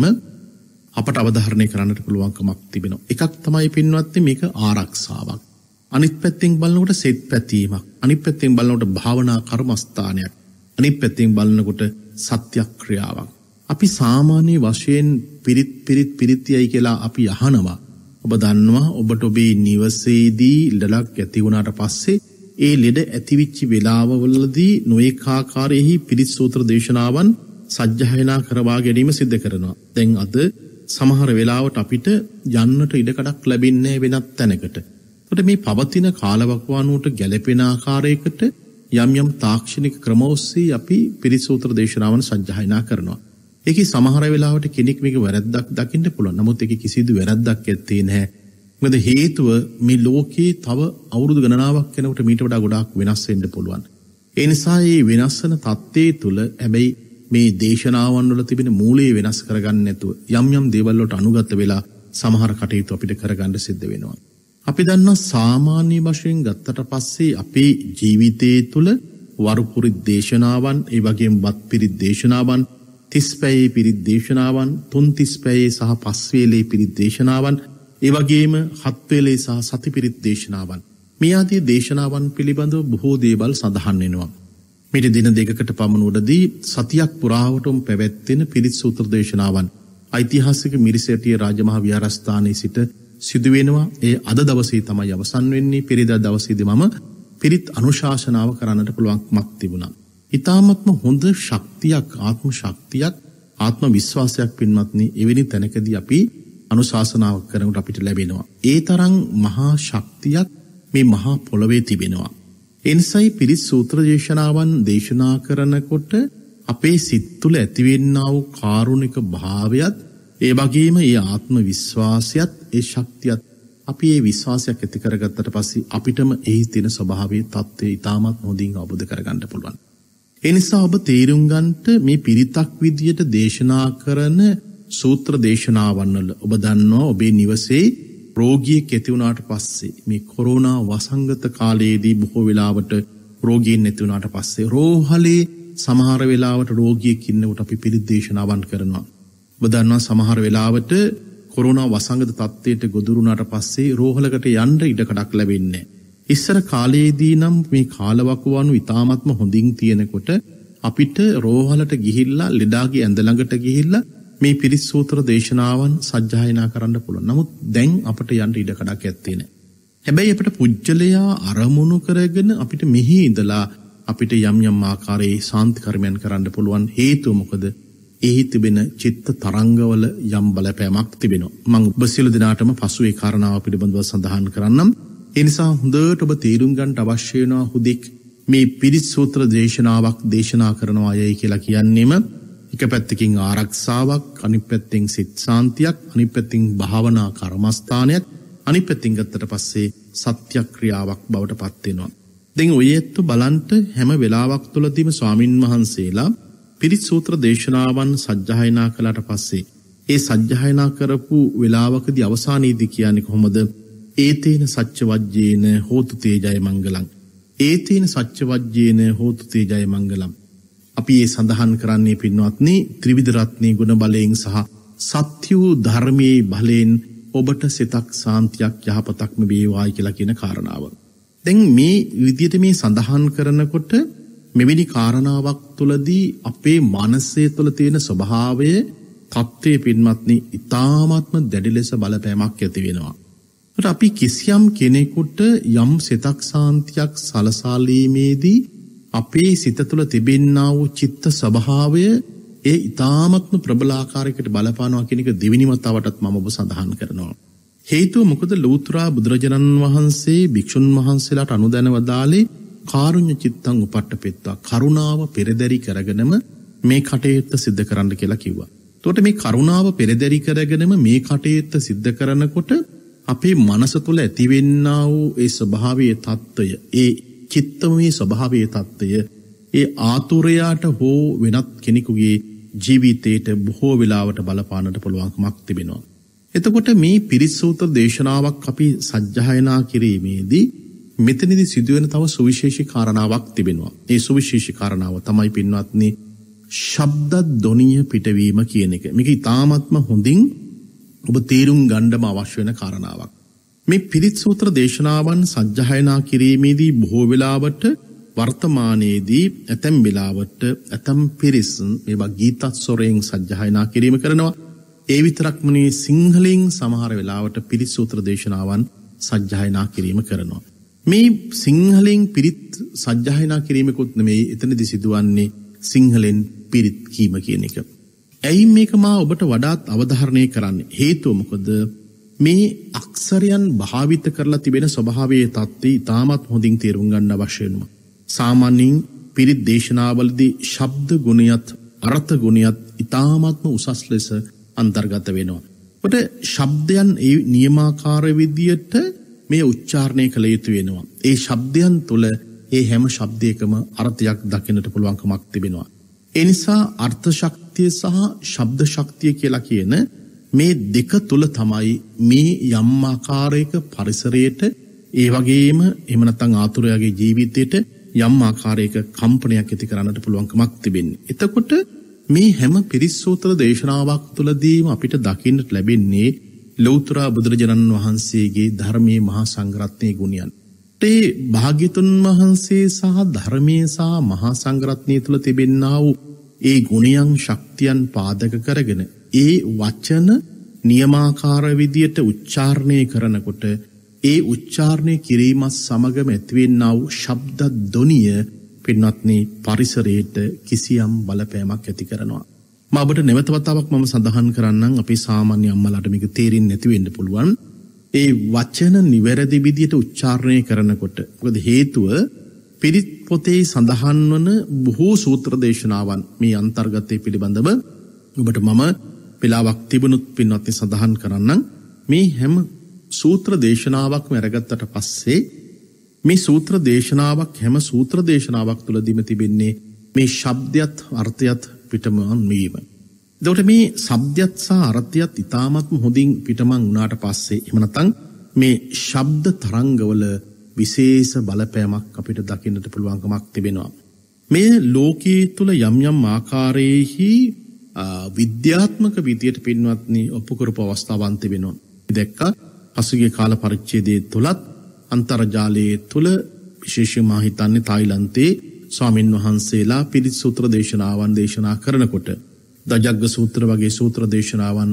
අපට අවධාරණය කරන්නට පුළුවන්කමක් තිබෙනවා. එකක් තමයි පින්වත්නි මේක ආරක්ෂාවක්. අනිත් පැත්තෙන් බලනකොට සෙත් පැතීමක්. අනිත් පැත්තෙන් බලනකොට භාවනා කර්මස්ථානයක්. අනිත් පැත්තෙන් බලනකොට සත්‍යක්‍රියාවක්. අපි සාමාන්‍ය වශයෙන් පිරිත්යයි කියලා අපි අහනවා. ඔබ දන්නවා ඔබට ඔබේ නිවසේදී ලෙඩක් ඇති වුණාට පස්සේ ඒ ලෙඩ ඇතිවිච්ච වෙලාවවලදී නොඑක ආකාරයෙහි පිරිත් සූත්‍ර දේශනාවන් සජ්ජායනා කරවා ගැනීම සිද්ධ කරනවා. දැන් අද සමහර වෙලාවට අපිට යන්නට ඉඩකඩක් ලැබෙන්නේ වෙනත් තැනකට. එතකොට මේ පවතින කාලවකවානුවට ගැළපෙන ආකාරයකට යම් තාක්ෂණික ක්‍රම ඔස්සේ අපි පිරිත් සූත්‍ර දේශනාවන් සජ්ජායනා කරනවා. ඒකේ සමහර වෙලාවට කෙනෙක් මේක වැරද්දක් දකින්න පුළුවන්. නමුත් ඒකේ කිසිදු වැරද්දක් ඇත්තේ නැහැ. මොකද හේතුව මේ ලෝකේ තව අවුරුදු ගණනාවක් යනකොට මීට වඩා ගොඩාක් වෙනස් වෙන්න පුළුවන්. ඒ නිසා මේ වෙනස් වෙන தත්ත්වයේ තුල හැබැයි මේ දේශනාවන් වල තිබෙන මූලයේ වෙනස් කරගන්න නැතුව යම් දේවල් වලට අනුගත වෙලා සමහර කටයුතු අපිට කරගන්න සිද්ධ වෙනවා. අපි දන්නා සාමාන්‍ය වශයෙන් ගත්තට පස්සේ අපේ ජීවිතයේ තුල වරුපුරිත් දේශනාවන්, ඒ වගේම වත් පිරිත් දේශනාවන්, 30 පැයේ පිරිත් දේශනාවන්, 3 පැයේ සහ 5 වේලේ පිරිත් දේශනාවන්, ඒ වගේම 7 වේලේ සහ සති පිරිත් දේශනාවන්. මේ ආදී දේශනාවන් පිළිබඳව බොහෝ දේවල් සඳහන් වෙනවා. මේ දින දෙකකට පමණ උඩදී සතියක් පුරාවටම පැවැත්වෙන පිරිත් සූත්‍ර දේශනාවන් ඓතිහාසික මිරිසැටිය රාජමහා විහාරස්ථානයේ සිට සිදු වෙනවා. ඒ අද දවසේ තමයි අවසන් වෙන්නේ. පෙරේදා දවසේදී මම පිරිත් අනුශාසනාව කරන්නට පුළුවන්කමක් තිබුණා. ඊ타ත්ම හොඳ ශක්තියක්, ආත්ම ශක්තියක්, ආත්ම විශ්වාසයක් පින්වත්නි එවැනි තැනකදී අපි අනුශාසනාව කරනකොට අපිට ලැබෙනවා. ඒ තරම් මහා ශක්තියක් මේ මහා පොළවේ තිබෙනවා. එනිසයි පිරිත් සූත්‍ර දේශනාවන් දේශනා කරනකොට අපේ සිත් තුළ ඇතිවෙන්නා වූ කාරුණික භාවයත්, ඒ වගේම ඒ ආත්ම විශ්වාසයත්, ඒ ශක්තියත් අපි ඒ විශ්වාසයක් ඇති කරගත්තට පස්සේ අපිටම ඒ තියෙන ස්වභාවයේ தත්ත්වය ඊටමත් හොඳින් අවබෝධ කරගන්න පුළුවන්. ඒ නිසා ඔබ තේරුම් ගන්නට මේ පිරිතක් විදියට දේශනා කරන සූත්‍ර දේශනාවන් වල ඔබ දන්නවා ඔබේ නිවසේ රෝගියෙක් ඇති වුණාට පස්සේ මේ කොරෝනා වසංගත කාලයේදී බොහෝ වෙලාවට රෝගීන් නැති වුණාට පස්සේ රෝහලේ සමහර වෙලාවට රෝගියෙක් ඉන්නකොට අපි පිරිත් දේශනාවන් කරනවා. ඔබ දන්නවා සමහර වෙලාවට කොරෝනා වසංගත තත්ත්වයට ගොදුරු වුණාට පස්සේ රෝහලකට යන්න ඉඩකඩක් ලැබෙන්නේ නැහැ. ඉස්සර කාලයේදී නම් මේ කාලවකවානු ඊ타ත්ම හොඳින් තියෙනකොට අපිට රෝහලට ගිහිල්ලා ලෙඩාගේ ඇඳ ළඟට ගිහිල්ලා මේ පිරිත් සූත්‍ර දේශනාවන් සජ්ජායනා කරන්න පුළුවන්. නමුත් දැන් අපිට යන්න ඉඩකඩක් ඇත්තේ නැහැ. හැබැයි අපිට පුජ්‍යලයා අරමුණු කරගෙන අපිට මෙහි ඉඳලා අපිට යම් ආකාරයේ ශාන්ති කර්මයන් කරන්න පුළුවන්. හේතුව මොකද? එහි තිබෙන චිත්ත තරංගවල යම් බලපෑමක් තිබෙනවා. මම ඔබ සියලු දෙනාටම පසුවේ කාරණාව පිළිබඳව සඳහන් කරන්නම්. ඒ නිසා හොඳට ඔබ තේරුම් ගන්නට අවශ්‍ය වෙනවා හුදෙක් මේ පිරිත් සූත්‍ර දේශනාවක් දේශනා කරනවා අයයි කියලා කියන්නේම එක පැත්තකින් ආරක්ෂාවක්, අනිත් පැත්තෙන් සිත් ශාන්තියක්, අනිත් පැත්තෙන් භාවනා කර්මස්ථානයක්, අනිත් පැත්තෙන් ගත්තට පස්සේ සත්‍යක්‍රියාවක් බවට පත් වෙනවා. දැන් ඔය ඇත්ත බලන්ට හැම වෙලාවක් තුළදීම ස්වාමින් වහන්සේලා පිරිත් සූත්‍ර දේශනාවන් සජ්ජායනා කළාට පස්සේ ඒ සජ්ජායනා කරපු වෙලාවකදී අවසානයේදී කියන්නේ කොහොමද? ඒතේන සච්ච වජ්ජේන හෝතු තේජය මංගලං. ඒතේන සච්ච වජ්ජේන හෝතු තේජය මංගලං. අපි ඒ සඳහන් කරන්නේ පින්වත්නි ත්‍රිවිධ රත්නේ ගුණ බලයෙන් සහ සත්‍ය වූ ධර්මයේ බලයෙන් ඔබට සිතක් ශාන්තියක් යහපතක්ම වේවායි කියලා කියන කාරණාව. දැන් මේ විදිහට මේ සඳහන් කරනකොට මෙවැනි කාරණාවක් තුළදී අපේ මනසේ තුළ තියෙන ස්වභාවය තත්ත්වයේ පින්වත්නි ඊ타ත්ම දැඩි ලෙස බලපෑමක් ඇති වෙනවා. ඒත් අපි කිසියම් කෙනෙකුට යම් සිතක් ශාන්තියක් සලසාලීමේදී අපේ සිත තුළ තිබෙනා වූ චිත්ත ස්වභාවය ඒ ඊ타ත්ම ප්‍රබල ආකාරයකට බලපානවා කියන එක දෙවෙනි වතාවටත් මම ඔබ සඳහන් කරනවා. හේතුව මොකද? ලෞතර බුදුරජාණන් වහන්සේ භික්ෂුන් වහන්සේලාට අනුදැන වදාළේ කාරුණ්‍ය චිත්තං උපට්ඨපෙත්වා, කරුණාව පෙරදරි කරගෙනම මේ කටයුත්ත සිද්ධ කරන්න කියලා කිව්වා. එතකොට මේ කරුණාව පෙරදරි කරගෙනම මේ කටයුත්ත සිද්ධ කරනකොට අපේ මනස තුළ ඇතිවෙන්නා වූ ඒ ස්වභාවයේ తত্ত্বය, ඒ චිත්තමය ස්වභාවයේ తত্ত্বය, ඒ ආතුරයාට හෝ වෙනත් කෙනෙකුගේ ජීවිතයට බොහෝ වෙලාවට බලපාන්නට පුළුවන්කමක් තිබෙනවා. එතකොට මේ පිරිත් සූත්‍ර දේශනාවක් අපි සජ්ජායනා කිරීමේදී මෙතනදී සිදුවෙන තව සුවිශේෂී කාරණාවක් තිබෙනවා. ඒ සුවිශේෂී කාරණාව තමයි පින්වත්නි ශබ්ද ධ්වනිය පිටවීම කියන එක. මේක ඉතාමත්ම හොඳින් ඔබ තේරුම් ගන්නම අවශ්‍ය වෙන කාරණාවක්. මේ පිරිත් සූත්‍ර දේශනාවන් සජ්ජායනා කිරීමේදී බොහෝ වෙලාවට වර්තමානයේදී ඇතැම් වෙලාවට ඇතැම් පිරිස් මේවා ගීතස්වරයෙන් සජ්ජායනා කිරීම කරනවා. ඒ විතරක්ම නෙවෙයි සිංහලෙන් සමහර වෙලාවට පිරිත් සූත්‍ර දේශනාවන් සජ්ජායනා කිරීම කරනවා. මේ සිංහලෙන් පිරිත් සජ්ජායනා කිරීමකුත් නෙමෙයි එතනදී සිදුවන්නේ සිංහලෙන් පිරිත් කීම කියන එක. ඇයි මේක මා ඔබට වඩාත් අවධාරණය කරන්නේ? හේතුව මොකද? මේ අක්ෂරයන් භාවිත කරලා තිබෙන ස්වභාවයේ தත්ත්වය ඉතාමත් හොඳින් තේරුම් ගන්න අවශ්‍ය වෙනවා. සාමාන්‍යයෙන් පිරිත් දේශනාවලදී ශබ්ද ගුණයත් අර්ථ ගුණයත් ඉතාමත්ම උසස් ලෙස අන්තර්ගත වෙනවා. කොට ශබ්දයන් ඒ නියමාකාර විදියට මේ උච්චාරණය කළ යුතු වෙනවා. ඒ ශබ්දයන් තුළ ඒ හැම ශබ්දයකම අර්ථයක් දකින්නට පුළුවන්කමක් තිබෙනවා. ඒ නිසා අර්ථ ශක්තිය සහ ශබ්ද ශක්තිය කියලා කියන මේ දෙක තුල තමයි මේ යම් ආකාරයක පරිසරයට ඒ වගේම එහෙම නැත්නම් ආතුරයාගේ ජීවිතයට යම් ආකාරයක කම්පනයක් ඇති කරන්නට පුළුවන්කමක් තිබෙන්නේ. එතකොට මේ හැම පිරිත් සූත්‍ර දේශනාවක් තුළදීම අපිට දකින්නට ලැබෙන්නේ ලෞතර බුදුරජාණන් වහන්සේගේ ධර්මයේ මහා සංඝරත්නයේ ගුණයන්. ඒ භාග්‍යතුන් වහන්සේ සහ ධර්මයේ සහ මහා සංඝරත්නයේ තුල තිබෙනා වූ ඒ ගුණයන් ශක්තියන් පාදක කරගෙන ඒ වචන නියමාකාර විදියට උච්චාරණය කරනකොට ඒ උච්චාරණය කිරීමත් සමගම ඇතිවෙනා වූ ශබ්ද ධ්වනිය පින්වත්නි පරිසරයට කිසියම් බලපෑමක් ඇති කරනවා. මම ඔබට නැවත වතාවක් මම සඳහන් කරන්නම් අපේ සාමාන්‍ය අම්මලාට මේක තේරෙන්නේ නැති වෙන්න පුළුවන්. ඒ වචන නිවැරදි විදියට උච්චාරණය කරනකොට මොකද හේතුව පිරිත් පොතේ සඳහන් වන බොහෝ සූත්‍ර දේශනාවන් මේ අන්තර්ගතයේ පිළිබඳව ඔබට මම වෙලාවක් තිබුණොත් පින්වත්නි සඳහන් කරන්නම්. මේ හැම සූත්‍ර දේශනාවක්ම අරගත්තට පස්සේ මේ සූත්‍ර දේශනාවක් හැම සූත්‍ර දේශනාවක් තුළදීම තිබෙන්නේ මේ ශබ්දයත් අර්ථයත් පිටමන් වීම. එතකොට මේ ශබ්දයත් සහ අර්ථයත් ඉතාමත්ම හොඳින් පිටමන් වුණාට පස්සේ එහෙම නැත්නම් මේ ශබ්ද තරංගවල විශේෂ බලපෑමක් අපිට දකින්නට පුළුවන්කමක් තිබෙනවා. මේ ලෝකයේ තුල යම් යම් ආකාරයේහි විද්‍යාත්මක විදියට පින්වත්නි ඔප්පු කරපු අවස්ථාවන් තිබෙනවා. දැක්කා පසුගිය කාල පරිච්ඡේදයේ තුලත් අන්තර්ජාලයේ තුල විශේෂයෙන්ම හිතන්නේ තායිලන්තයේ ස්වාමින් වහන්සේලා පිරිත් සූත්‍ර දේශනාවන් දේශනා කරනකොට දජග්ග සූත්‍ර වගේ සූත්‍ර දේශනාවන්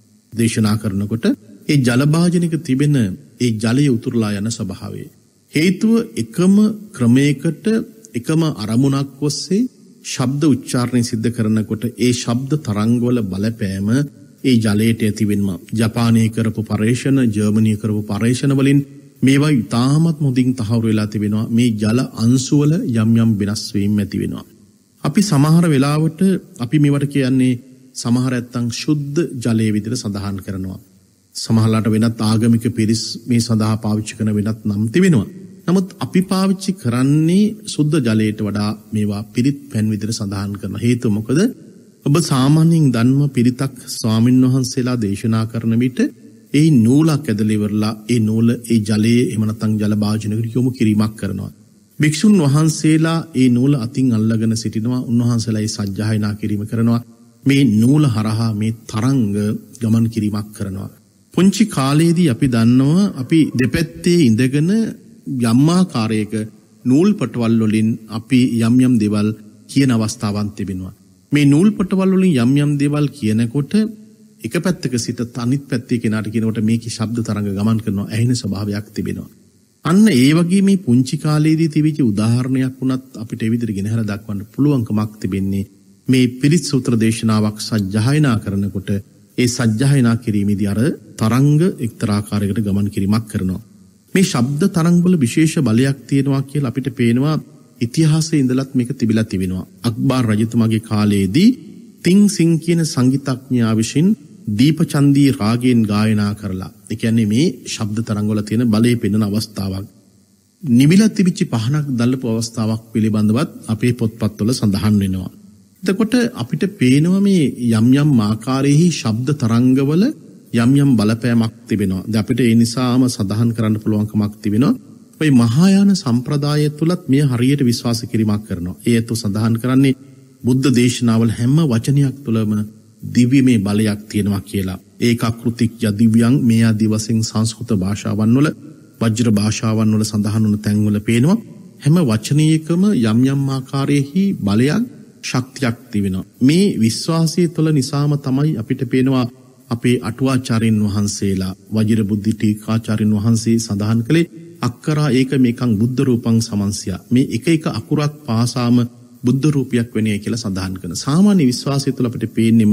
දේශනා කරනකොට ඒ ජල භාජනික තිබෙන ඒ ජලය උතුරලා යන ස්වභාවය හේතුව එකම ක්‍රමයකට එකම අරමුණක් ඔස්සේ ශබ්ද උච්චාරණය සිද්ධ කරනකොට ඒ ශබ්ද තරංගවල බලපෑම ඒ ජලයට ඇතිවෙනවා. ජපානයේ කරපු පරීක්ෂණ, ජර්මනියේ කරපු පරීක්ෂණ වලින් මේවා ඉතාමත් මුදින් තහවුරු වෙලා තිබෙනවා. මේ ජල අංශු වල යම් යම් වෙනස් වීම් ඇති වෙනවා. අපි සමහර වෙලාවට අපි මේවට කියන්නේ සමහර නැත්තම් සුද්ධ ජලයේ විදිහට සඳහන් කරනවා. සමහරලාට වෙනත් ආගමික පිරිස් මේ සඳහා පාවිච්චි කරන වෙනත් නම් තිබෙනවා. නමුත් අපි පාවිච්චි කරන්නේ සුද්ධ ජලයට වඩා මේවා පිරිත් පැන් විදිහට සඳහන් කරන හේතුව මොකද? ඔබ සාමාන්‍යයෙන් ධර්ම පිරිතක් ස්වාමින් වහන්සේලා දේශනා කරන විට ඒ නූලක් ඇදලා ඉවරලා ඒ නූල ඒ ජලයේ එහෙම නැත්නම් ජල භාජනයකට යොමු කිරීමක් කරනවා. භික්ෂුන් වහන්සේලා ඒ නූල අතින් අල්ලගෙන සිටිනවා. උන්වහන්සේලා ඒ සජ්ජායනා කිරීම කරනවා. මේ නූල හරහා මේ තරංග ගමන් කිරීමක් කරනවා. පුංචි කාලේදී අපි දන්නවා අපි දෙපැත්තේ ඉඳගෙන යම් ආකාරයක නූල් පටවල් වලින් අපි යම් යම් දේවල් කියන අවස්ථාවන් තිබෙනවා. මේ නූල් පටවල් වලින් යම් යම් දේවල් කියනකොට එක පැත්තක සිට අනිත් පැත්තේ කෙනාට කියනකොට මේකේ ශබ්ද තරංග ගමන් කරනවා ඇහෙන ස්වභාවයක් තිබෙනවා. අන්න ඒ වගේ මේ පුංචි කාලේදී තිබිච්ච උදාහරණයක් වුණත් අපිට ඒ විදිහට ගෙනහැර දක්වන්න පුළුවන්කමක් තිබෙන්නේ මේ පිරිත් සූත්‍ර දේශනාවක් සජ්ජායනා කරනකොට ඒ සජ්ජායනා කිරීමේදී අර තරංග එක්තරා ආකාරයකට ගමන් කිරීමක් කරනවා. මේ ශබ්ද තරංග වල විශේෂ බලයක් තියෙනවා කියලා අපිට පේනවා ඉතිහාසයේ ඉඳලත් මේක තිබිලා තිබෙනවා. අක්බර් රජතුමාගේ කාලයේදී තින් සිං කියන සංගීතඥයා විසින් දීපචන්දී රාගයෙන් ගායනා කරලා ඒ කියන්නේ මේ ශබ්ද තරංග වල තියෙන බලය පෙන්වන අවස්ථාවක් නිවිලා තිබිච්ච පහනක් දැල්ලපු අවස්ථාවක් පිළිබඳවත් අපේ පොත්පත්වල සඳහන් වෙනවා. එතකොට අපිට පේනවා මේ යම් යම් ආකාරයේ ශබ්ද තරංගවල යම් යම් බලපෑමක් තිබෙනවා. දැන් අපිට ඒ නිසාම සඳහන් කරන්න පුළුවන්කමක් තිබෙනවා ඔය මහායාන සම්ප්‍රදාය තුලත් මේ හරියට විශ්වාස කිරීමක් කරනවා. ඒත් සඳහන් කරන්නේ බුද්ධ දේශනාවල හැම වචනයක් තුළම දිව්‍යමය බලයක් තියෙනවා කියලා. ඒකකෘතික් යදිව්‍යං මේ ආදී වශයෙන් සංස්කෘත භාෂාවන් වල වජ්‍ර භාෂාවන් වල සඳහන් වන තැන්වල පේනවා හැම වචනයකම යම් යම් ආකාරයේහි බලයක් ශක්තියක් තිබෙනවා. මේ විශ්වාසය තුළ නිසාම තමයි අපිට පේනවා අපේ අටුවාචාර්යින් වහන්සේලා වජිර බුද්ධි ටීකාචාර්යින් වහන්සේ සඳහන් කළේ අක්කරා ඒක මේකං බුද්ධ රූපං සමන්සියා. මේ එක එක අකුරක් පාසාම බුද්ධ රූපයක් වෙන්නේ කියලා සඳහන් කරන. සාමාන්‍ය විශ්වාසය තුළ අපිට පේන්නෙම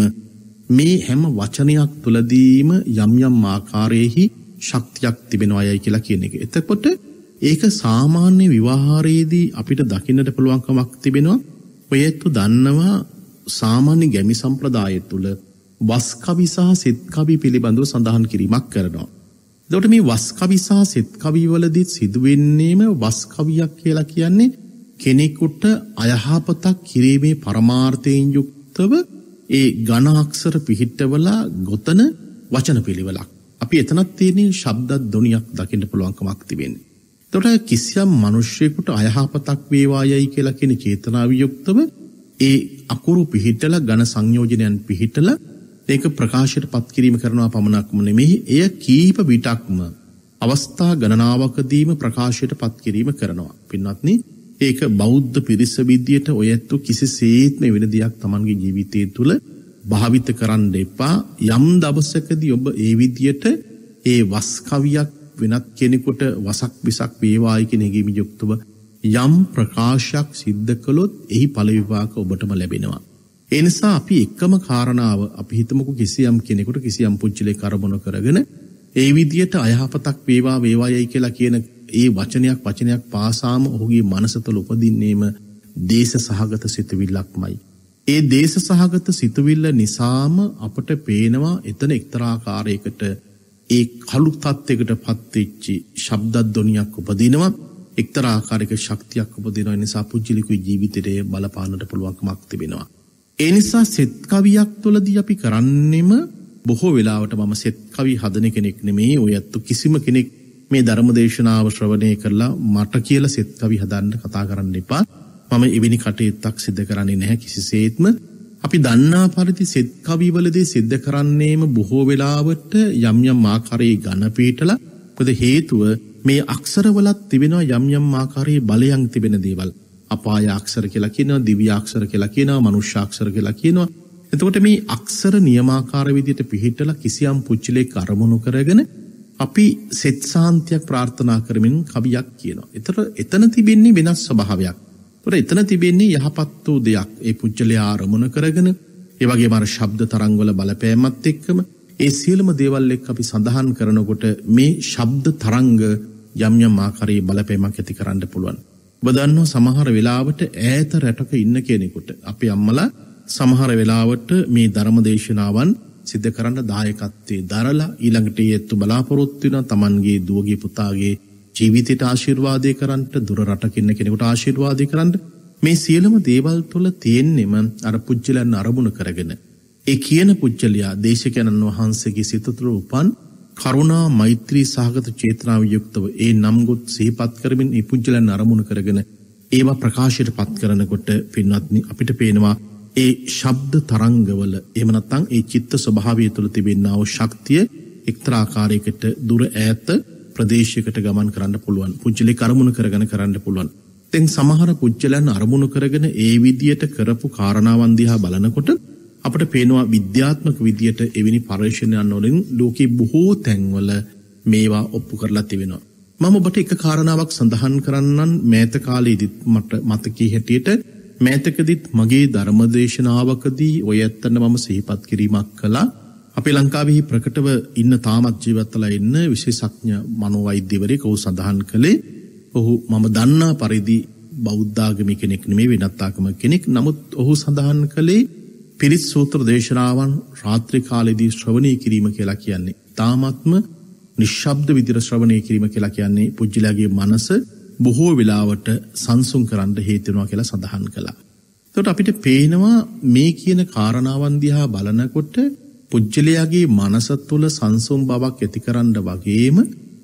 මේ හැම වචනයක් තුළදීම යම් යම් ආකාරයේහි ශක්තියක් තිබෙනවායයි කියලා කියන එක. එතකොට ඒක සාමාන්‍ය විවාහාරයේදී අපිට දකින්නට පුළුවන්කමක් තිබෙනවා. ඔයත් දන්නවා සාමාන්‍ය ගැමි සම්ප්‍රදාය තුළ වස් කවි සහ සෙත් කවි පිළිබඳව සඳහන් කිරීමක් කරනවා. එතකොට මේ වස් කවි සහ සෙත් කවි වලදී සිදුවෙන්නේම වස් කවියක් කියලා කියන්නේ කෙනෙකුට අයහපතක් කිරීමේ පරමාර්ථයෙන් යුක්තව ඒ ඝන අක්ෂර පිහිටවලා ගොතන වචන පිළිවෙලක්. අපි එතනත් තියෙන ශබ්ද ධ්වනියක් දකින්න පුළුවන්කමක් තිබෙන්නේ. එතකොට කිසියම් මිනිසෙකුට අයහපතක් වේවායයි කියලා කියන චේතනාව යුක්තව ඒ අකුරු පිහිටලා ඝන සංයෝජනයන් පිහිටලා ඒක ප්‍රකාශයට පත් කිරීම කරනවා පමණක්ම නෙමෙයි එය කීප විටක්ම අවස්ථා ගණනාවකදීම ප්‍රකාශයට පත් කිරීම කරනවා. පින්වත්නි ඒක බෞද්ධ පිරිස විදියට ඔයත්තු කිසිසේත්ම වෙන දෙයක් Tamanගේ ජීවිතය තුළ භාවිත කරන්න එපා. යම් දවසකදී ඔබ ඒ විදියට ඒ වස් කවියක් වෙනත් කෙනෙකුට වසක් විසක් වේවායි කියන හැඟීම යුක්තව යම් ප්‍රකාශයක් සිද්ධ කළොත් එහි ඵල විපාක ඔබටම ලැබෙනවා. ඒ නිසා අපි එකම කාරණාව අපි හිතමුකෝ කිසියම් කෙනෙකුට කිසියම් පුජ්‍යලේ කරබන කරගෙන ඒ විදියට අයහපතක් වේවා වේවායයි කියලා කියන ඒ වචනයක් පාසාම ඔහුගේ මනස තුළ උපදින්නේම දේශ සහගත සිතුවිල්ලක්මයි. ඒ දේශ සහගත සිතුවිල්ල නිසාම අපට පේනවා එතන එක්තරා ආකාරයකට ඒ කළු තත්යකට පත්වෙච්චි ශබ්ද ධ්වනියක් උපදිනවා. එක්තරා ආකාරයක ශක්තියක් උපදිනවා. ඒ නිසා පුජ්‍යලිකුයි ජීවිතයේ බලපාන්නට පුළුවන්කමක් තිබෙනවා. ඒ නිසා සෙත් කවියක් තුළදී අපි කරන්නේම බොහෝ වෙලාවට මම සෙත් කවි හදන කෙනෙක් නෙමෙයි. ඔයත් කිසිම කෙනෙක් මේ ධර්මදේශනාව ශ්‍රවණය කරලා මට කියලා සෙත් කවි හදන්න කතා කරන්න එපා. මම එවැනි කටයුත්තක් සිදු කරන්නේ නැහැ කිසිසේත්ම. අපි දන්නා පරිදි සෙත් කවි වලදී සිද්ධ කරන්නේම බොහෝ වෙලාවට යම් යම් ආකාරයේ ඝන පීඨලා මොකද හේතුව මේ අක්ෂරවලත් තිබෙනවා යම් යම් ආකාරයේ බලයන් තිබෙන දේවල්. අපාය අක්ෂර කියලා කියනවා, දිව්‍ය අක්ෂර කියලා කියනවා, මනුෂ්‍ය අක්ෂර කියලා කියනවා. එතකොට මේ අක්ෂර නියමාකාර විදිහට පිළිහිටලා කිසියම් පුච්චලේ කරමුණු කරගෙන අපි සෙත් සාන්තියක් ප්‍රාර්ථනා කරමින් කවියක් කියනවා. එතන තිබෙන්නේ වෙනස් ස්වභාවයක්. එතන තිබෙන්නේ යහපත් වූ දෙයක්. ඒ පුච්චලේ ආරමුණු කරගෙන ඒ වගේම අර ශබ්ද තරංගවල බලපෑමත් එක්කම ඒ සියලුම දේවල් එක්ක අපි සඳහන් කරනකොට මේ ශබ්ද තරංග යම් යම් ආකාරයේ බලපෑමක් ඇති කරන්න පුළුවන්. ඔබ දන්නවා සමහර වෙලාවට ඈත රටක ඉන්න කෙනෙකුට අපේ අම්මලා සමහර වෙලාවට මේ ධර්මදේශනාවන් සිද්ධ කරන්න දායකත්වයේ දරලා ඊළඟට ඒත්තු බලාපොරොත්තු වෙන තමන්ගේ දුවගේ පුතාගේ ජීවිතයට ආශිර්වාදේ කරන්නට දුර රටක ඉන්න කෙනෙකුට ආශිර්වාදේ කරන්න මේ සියලුම දේවල් තුළ තියෙන්නෙම අර පුජ්‍යලයන් අරමුණු කරගෙන ඒ කියන පුජ්‍යලයා දේශකයන්න් වහන්සේගේ සිත තුළ උපන් කරුණා මෛත්‍රී සහගත චේතනාව යුක්තව ඒ නම්ගොත් සිහිපත් කරමින් ඒ පුජ්‍යලයන් අරමුණු කරගෙන ඒවා ප්‍රකාශයට පත් කරනකොට පින්වත්නි අපිට පේනවා ඒ ශබ්ද තරංගවල එහෙම නැත්නම් ඒ චිත්ත ස්වභාවය තුළ තිබෙනා වූ ශක්තිය එක්තරා ආකාරයකට දුර ඈත ප්‍රදේශයකට ගමන් කරන්න පුළුවන්. පුජ්‍යලේ අරමුණු කරගෙන කරන්න පුළුවන්. දැන් සමහර පුජ්‍යලයන් අරමුණු කරගෙන ඒ විදියට කරපු කාරණාවන් දිහා බලනකොට අපිට පේනවා විද්‍යාත්මක විදියට එවැනි පරීක්ෂණයන් වලින් ලෝකේ බොහෝ තැන්වල මේවා ඔප්පු කරලා තිබෙනවා. මම ඔබට එක කාරණාවක් සඳහන් කරන්නම් මෑත කාලේදීත් මට මතකී හැටියට මෑතකදීත් මගේ ධර්මදේශනාවකදී ඔය ඇත්තන්න මම සිහිපත් කිරීමක් කළා. අපේ ලංකාවේ ප්‍රකටව ඉන්න තාමත් ජීවත් වෙලා ඉන්න විශේෂඥ මනෝවෛද්‍යවරයෙක් ඔහු සඳහන් කළේ ඔහු මම දන්නා පරිදි බෞද්ධාගමික කෙනෙක් නෙමෙයි වෙනත් ආගමක කෙනෙක්. නමුත් ඔහු සඳහන් කළේ පිරිත් සූත්‍ර දේශනාවන් රාත්‍රී කාලේදී ශ්‍රවණය කිරීම කියලා කියන්නේ තාමත්ම නිශ්ශබ්ද විදිහට ශ්‍රවණය කිරීම කියලා කියන්නේ පුජ්‍යලයාගේ මනස බොහෝ වෙලාවට සංසුන් කරන්න හේතු වෙනවා කියලා සඳහන් කළා. එතකොට අපිට පේනවා මේ කියන කාරණාවන් දිහා බලනකොට පුජ්‍යලයාගේ මනස තුළ සංසුන් බවක් ඇතිකරන්න වගේම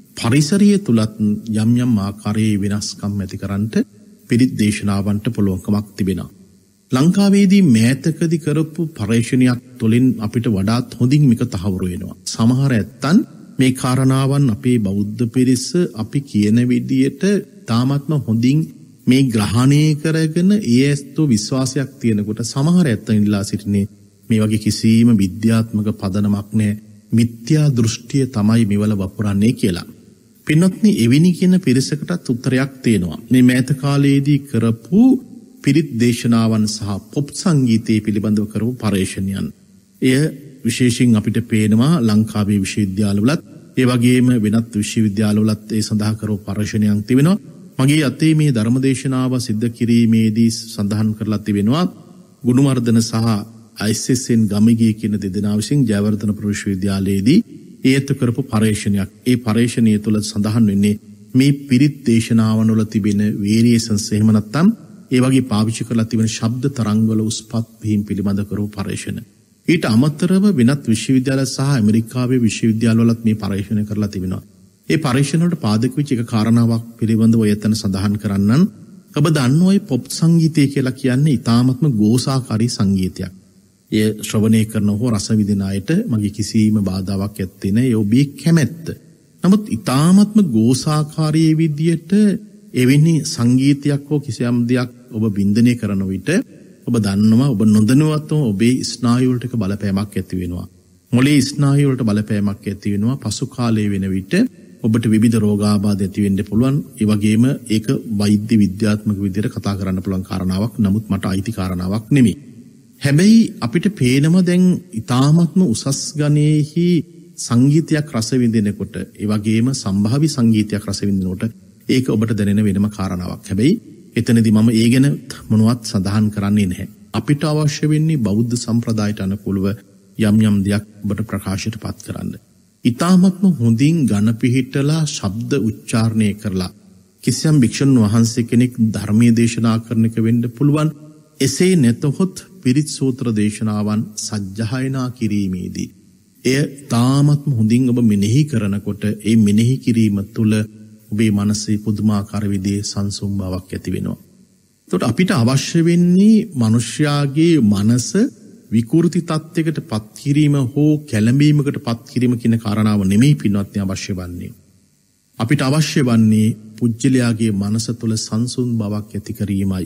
පරිසරය තුලත් යම් යම් ආකාරයේ වෙනස්කම් ඇති කරන්නට පිරිත් දේශනාවන්ට පුළුවන්කමක් තිබෙනවා. ලංකාවේදී මෑතකදී කරපු පරීක්ෂණයක් තුළින් අපිට වඩාත් හොඳින් මේක තහවුරු වෙනවා. සමහර ඇත්තන් මේ කාරණාවන් අපේ බෞද්ධ පිරිස අපි කියන විදියට තාමත්ම හොඳින් මේ ග්‍රහණය කරගෙන ඒස්තු විශ්වාසයක් තියෙනකොට සමහර ඇත්තන් ඉල්ලා සිටිනේ මේ වගේ කිසිම විද්‍යාත්මක පදනමක් නැහැ. මිත්‍යා දෘෂ්ටිය තමයි මෙවල වපුරන්නේ කියලා. පින්වත්නි එවිනි කියන පිරිසකටත් උත්තරයක් තියෙනවා. මේ මෑත කාලයේදී කරපු පිරිත් දේශනාවන් සහ පොප් සංගීතයේ පිළිබඳව කරපු පරීක්ෂණයන්. එය විශේෂයෙන් අපිට පේනවා ලංකාවේ විශ්වවිද්‍යාලවලත් ඒ වගේම වෙනත් විශ්වවිද්‍යාලවලත් ඒ සඳහා කරපු පරීක්ෂණයන් තිබෙනවා. මගේ අතේ මේ ධර්මදේශනාව සිද්ධ කිරීමේදී සඳහන් කරලා තිබෙනවා ගුණවර්ධන සහ ISSN ගමගේ කියන දෙදෙනා විසින් ජයවර්ධනපුර විශ්වවිද්‍යාලයේදී ඒත් කරපු පරීක්ෂණයක්. ඒ පරීක්ෂණය තුළ සඳහන් වෙන්නේ මේ පිරිත් දේශනාවන් වල තිබෙන වේරියේෂන්ස් එහෙම නැත්නම් ඒ වගේ පාවිච්චි කරලා තිබෙන ශබ්ද තරංගවල උස්පත් වීම පිළිබඳ කරපු පරීක්ෂණ. ඊට අමතරව වෙනත් විශ්වවිද්‍යාල සහ ඇමරිකාවේ විශ්වවිද්‍යාලවලත් මේ පරීක්ෂණ කරලා තිබෙනවා. ඒ පරීක්ෂණ වලට පාදක වෙච්ච එක කාරණාවක් පිළිබඳව එතන සඳහන් කරන්නන් ඔබ දන්නෝ ඒ පොප් සංගීතය කියලා කියන්නේ ඊ타ත්ම ගෝසාකාරී සංගීතයක්. ඒ ශ්‍රවණය කරන හෝ රස විඳින අයට මගේ කිසිම බාධාවක් ඇත්තේ නැහැ. ඒ ඔබේ කැමැත්ත. නමුත් ඊ타ත්ම ගෝසාකාරී විදියට එවැනි සංගීතයක් හෝ කිසියම් දෙයක් ඔබ වින්දනය කරන විට ඔබ දන්නවා ඔබ නොදැනුවත්වම ඔබේ ස්නායු වලට බලපෑමක් ඇති වෙනවා. මොළේ ස්නායු වලට බලපෑමක් ඇති වෙනවා. පසු කාලයේ වෙන විට ඔබට විවිධ රෝගාබාධ ඇති වෙන්න පුළුවන්. ඒ වගේම ඒක වෛද්‍ය විද්‍යාත්මක විදිහට කතා කරන්න පුළුවන් කාරණාවක්. නමුත් මට අයිති කාරණාවක් නෙමෙයි. හැබැයි අපිට පේනවා දැන් ඊ타ත්ම උසස් ගණයේහි සංගීතයක් රස විඳිනකොට ඒ වගේම සම්භාවි සංගීතයක් රස විඳිනකොට ඒක ඔබට දැනෙන වෙනම කාරණාවක්. හැබැයි එතනදී මම ඒ ගැන මොනවත් සඳහන් කරන්නේ නැහැ. අපිට අවශ්‍ය වෙන්නේ බෞද්ධ සම්ප්‍රදායට අනුකූලව යම් යම් දෙයක් ඔබට ප්‍රකාශයට පත් කරන්න. ඊ타ත්ම හොඳින් ඝන පිහිටලා ශබ්ද උච්චාරණය කරලා කිසියම් භික්ෂුන් වහන්සේ කෙනෙක් ධර්මයේ දේශනා කරන එක වෙන්න පුළුවන්. එසේ නැතහොත් පිරිත් සූත්‍ර දේශනාවන් සජ්ජායනා කිරීමේදී එය තාමත්ම හොඳින් ඔබ මෙනෙහි කරනකොට ඒ මෙනෙහි කිරීම තුළ ඔබේ මනසේ පුදුමාකාර විදිහේ සංසුන් බවක් ඇති වෙනවා. එතකොට අපිට අවශ්‍ය වෙන්නේ මිනිස්යාගේ මනස විකෘති තත්යකට පත් කිරීම හෝ කැළඹීමකට පත් කිරීම කියන කාරණාව නෙමෙයි පින්වත්නි අවශ්‍ය වන්නේ. අපිට අවශ්‍ය වන්නේ පුජ්‍යලයාගේ මනස තුළ සංසුන් බවක් ඇති කිරීමයි.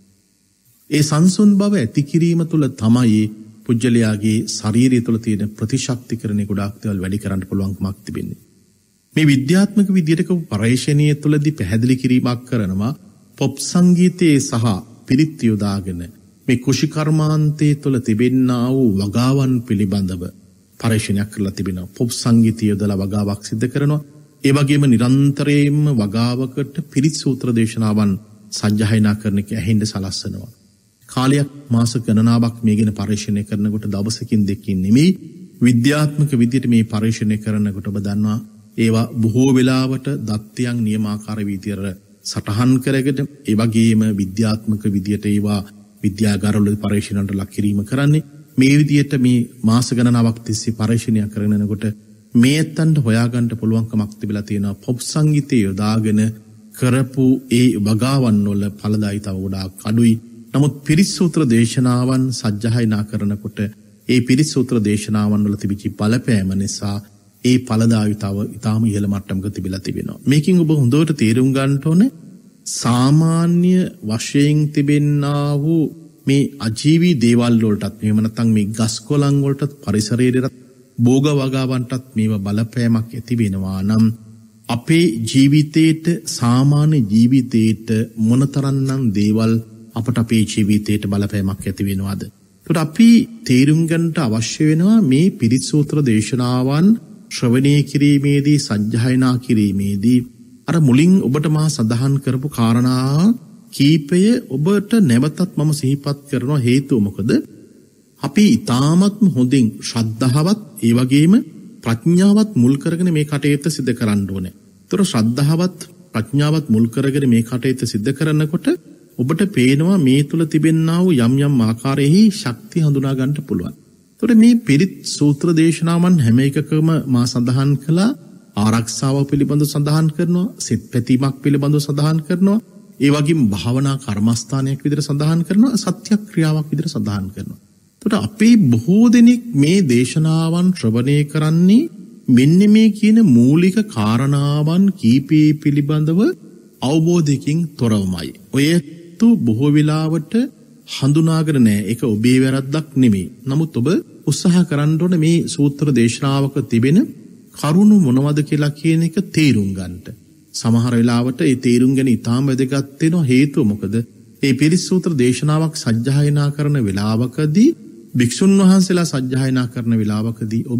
ඒ සංසුන් බව ඇති කිරීම තුළ තමයි පුජ්‍යලයාගේ ශරීරය තුළ තියෙන ප්‍රතිශක්තිකරණය ගොඩාක් දේවල් වැඩි කරන්න පුළුවන්කමක් තිබෙන්නේ. මේ විද්‍යාත්මක විදිහට පරීක්ෂණීය තුළදී පැහැදිලි කිරීමක් කරනවා පොප් සංගීතයේ සහ පිරිත් යොදාගෙන මේ කුෂි කර්මාන්තයේ තුළ තිබෙනා වූ වගාවන් පිළිබඳව පරීක්ෂණයක් කරලා තිබෙනවා. පොප් සංගීතය යොදලා වගාවක් සිදු කරනවා. ඒ වගේම නිරන්තරයෙන්ම වගාවකට පිරිත් සූත්‍ර දේශනාවන් සජ්ජායනා කරන එක ඇහෙන්න සලස්සනවා. කාලයක් මාස ගණනාවක් මේ ගැන පරීක්ෂණය කරනකොට දවසකින් දෙකකින් නෙමෙයි විද්‍යාත්මක විදිහට මේ පරීක්ෂණය කරනකොට ඔබ දන්නවා ඒවා බොහෝ වෙලාවට දත්‍යයන් නියමාකාර විදියට සටහන් කරගෙන ඒ වගේම විද්‍යාත්මක විදියට ඒවා විද්‍යාගාරවල පරීක්ෂණයට ලක් කිරීම කරන්නේ මේ විදියට මේ මාස ගණනාවක් තිස්සේ පරීක්ෂණය කරනකොට මේ ඇත්තන්ට හොයාගන්න පුළුවන්කමක් තිබිලා තියෙනවා පොප් සංගීතය යොදාගෙන කරපු ඒ වගාවන් වල ඵලදායීතාව ගොඩාක් අඩුයි. නමුත් පිරිත් සූත්‍ර දේශනාවන් සජ්ජායනා කරනකොට ඒ පිරිත් සූත්‍ර දේශනාවන් වල තිබිච්ච බලපෑම නිසා ඒ ඵලදායීතාව ඊටාම ඉහළ මට්ටමක තිබිලා තිබෙනවා. මේකෙන් ඔබ හොඳට තේරුම් ගන්න ඕනේ සාමාන්‍ය වශයෙන් තිබෙන්නා වූ මේ අජීවී දේවල් වලටත් එහෙම නැත්නම් මේ ගස් කොළන් වලටත් පරිසරයේට භෝග වගාවන්ටත් මේව බලපෑමක් ඇති වෙනවා නම් අපේ ජීවිතේට සාමාන්‍ය ජීවිතේට මොනතරම්නම් දේවල් අපට අපේ ජීවිතේට බලපෑමක් ඇති වෙනවද? ඒකට අපි තේරුම් ගන්නට අවශ්‍ය වෙනවා මේ පිරිත් සූත්‍ර දේශනාවන් ශ්‍රවණය කිරීමේදී සජ්ජායනා කිරීමේදී අර මුලින් ඔබට මා සඳහන් කරපු කාරණා කීපය ඔබට නැවතත් මම සිහිපත් කරනවා. හේතුව මොකද? අපි ඊ타මත්ම හොඳින් ශ්‍රද්ධාවත් ඒ වගේම ප්‍රඥාවත් මුල් කරගෙන මේ කටයුත්ත සිදු කරන්න ඕනේ. ඒතර ශ්‍රද්ධාවත් ප්‍රඥාවත් මුල් කරගෙන මේ කටයුත්ත සිදු කරනකොට ඔබට පේනවා මේ තුල තිබෙනා වූ යම් යම් ආකාරයෙහි ශක්තිය හඳුනා ගන්න පුළුවන්. ඒතර මේ පිරිත් සූත්‍ර දේශනාවන් හැම එකකම මා සඳහන් කළා ආරක්ෂාව පිළිබඳව සඳහන් කරනවා, සිත් පැතීමක් පිළිබඳව සඳහන් කරනවා, ඒ වගේම භාවනා කර්මස්ථානයක් විදිහට සඳහන් කරනවා, සත්‍යක්‍රියාවක් විදිහට සඳහන් කරනවා. එතකොට අපේ බොහෝ දෙනෙක් මේ දේශනාවන් ශ්‍රවණය කරන්නේ මෙන්න මේ කියන මූලික කාරණාවන් කීපේ පිළිබඳව අවබෝධයකින් තොරවමයි. ඔයතු බොහෝ වෙලාවට හඳුනාගෙන නැහැ. ඒක ඔබේ වැරද්දක් නෙමෙයි. නමුත් ඔබ උත්සාහ කරන්න ඕනේ මේ සූත්‍ර දේශනාවක තිබෙන කරුණු මොනවද කියලා කියන එක තේරුම් ගන්නට. සමහර වෙලාවට ඒ තේරුම් ගැනීම ඉතාම වැදගත් වෙනවා. හේතුව මොකද? මේ පිරිස් සූත්‍ර දේශනාවක් සජ්ජායනා කරන වෙලාවකදී භික්ෂුන් වහන්සේලා සජ්ජායනා කරන වෙලාවකදී ඔබ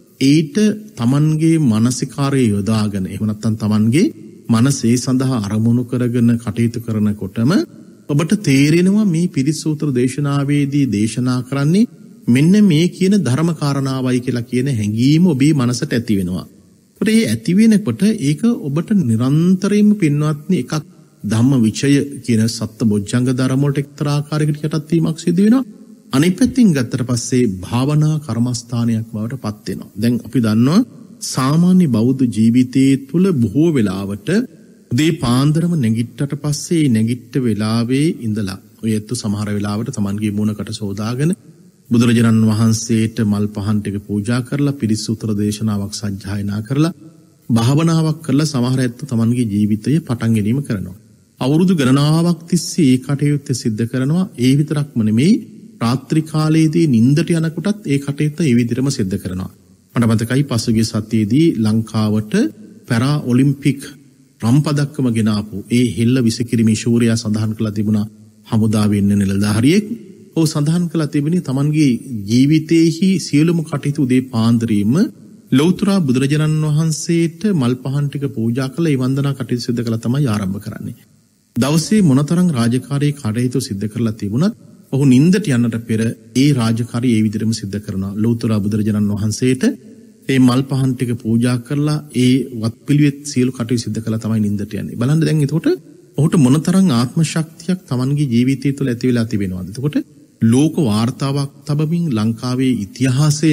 ඊට තමන්ගේ මානසිකාරය යොදාගෙන එහෙම නැත්නම් තමන්ගේ මනසේ සඳහා අරමුණු කරගෙන කටයුතු කරනකොටම ඔබට තේරෙනවා මේ පිරිස් සූත්‍ර දේශනාවේදී දේශනා කරන්නේ මෙන්න මේ කියන ධර්ම කාරණාවයි කියලා කියන හැඟීම ඔබේ මනසට ඇති වෙනවා. ඒකට ඒ ඇති වෙනකොට ඒක ඔබට නිරන්තරයෙන්ම පින්වත්නි එකක් ධම්ම විචය කියන සත්‍ය බොජ්ජංග ධර්ම වලට එක්තරා ආකාරයකට යටත් වීමක් සිදු වෙනවා. අනිත් පැත්තෙන් ගත්තට පස්සේ භාවනා කර්මස්ථානයක් බවට පත් වෙනවා. දැන් අපි දන්නවා සාමාන්‍ය බෞද්ධ ජීවිතයේ තුල බොහෝ වෙලාවට උදේ පාන්දරම නැගිට්ටට පස්සේ නැගිට්ට වෙලාවේ ඉඳලා ඔයත් සමහර වෙලාවට Tamanගේ මූණකට සෝදාගෙන බුදුරජාණන් වහන්සේට මල් පහන් ටික පූජා කරලා පිරිස් සූත්‍ර දේශනාවක් සජ්ජායනා කරලා භාවනාවක් කරලා සමහර ඇත්ත Tamanගේ ජීවිතය පටන් ගැනීම කරනවා. අවුරුදු ගණනාවක් තිස්සේ ඒ කටයුත්ත සිද්ධ කරනවා. ඒ විතරක්ම නෙමෙයි රාත්‍රී කාලයේදී නිින්දට යනකොටත් ඒ කටයුත්ත ඒ විදිහටම සිද්ධ කරනවා. මට මතකයි පසුගිය සතියේදී ලංකාවට පැරා ඔලිම්පික් රම්පදක්කම ගෙනාපු ඒ හෙල්ල විසිකිරීමේ ශූරයා සඳහන් කළා තිබුණා හමුදාවේ ඉන්න නිලධාරියෙක්. ඔහු සඳහන් කළා තිබුණේ Tamanගේ ජීවිතයේහි සියලුම කටයුතු උදේ පාන්දරීම ලෞතර බුදුරජාණන් වහන්සේට මල් පහන් ටික පූජා කළා. ඒ වන්දනා කටයුතු සිද්ධ කළා තමයි ආරම්භ කරන්නේ. දවසේ මොනතරම් රාජකාරී කටයුතු සිද්ධ කරලා තිබුණත් ඔහු නිින්දට යන්නට පෙර ඒ රාජකාරී ඒ විදිහටම සිද්ධ කරනවා. ලෞතර බුදුරජාණන් වහන්සේට ඒ මල් පහන් ටික පූජා කරලා ඒ වත්පිළිවෙත් සියලු කටයුතු සිද්ධ කළා තමයි නිින්දට යන්නේ. බලන්න දැන් එතකොට ඔහුට මොනතරම් ආත්ම ශක්තියක් Tamanගේ ජීවිතය තුළ ඇති වෙලා තිබෙනවද? එතකොට ලෝක වාර්තාවක් තබමින් ලංකාවේ ඉතිහාසය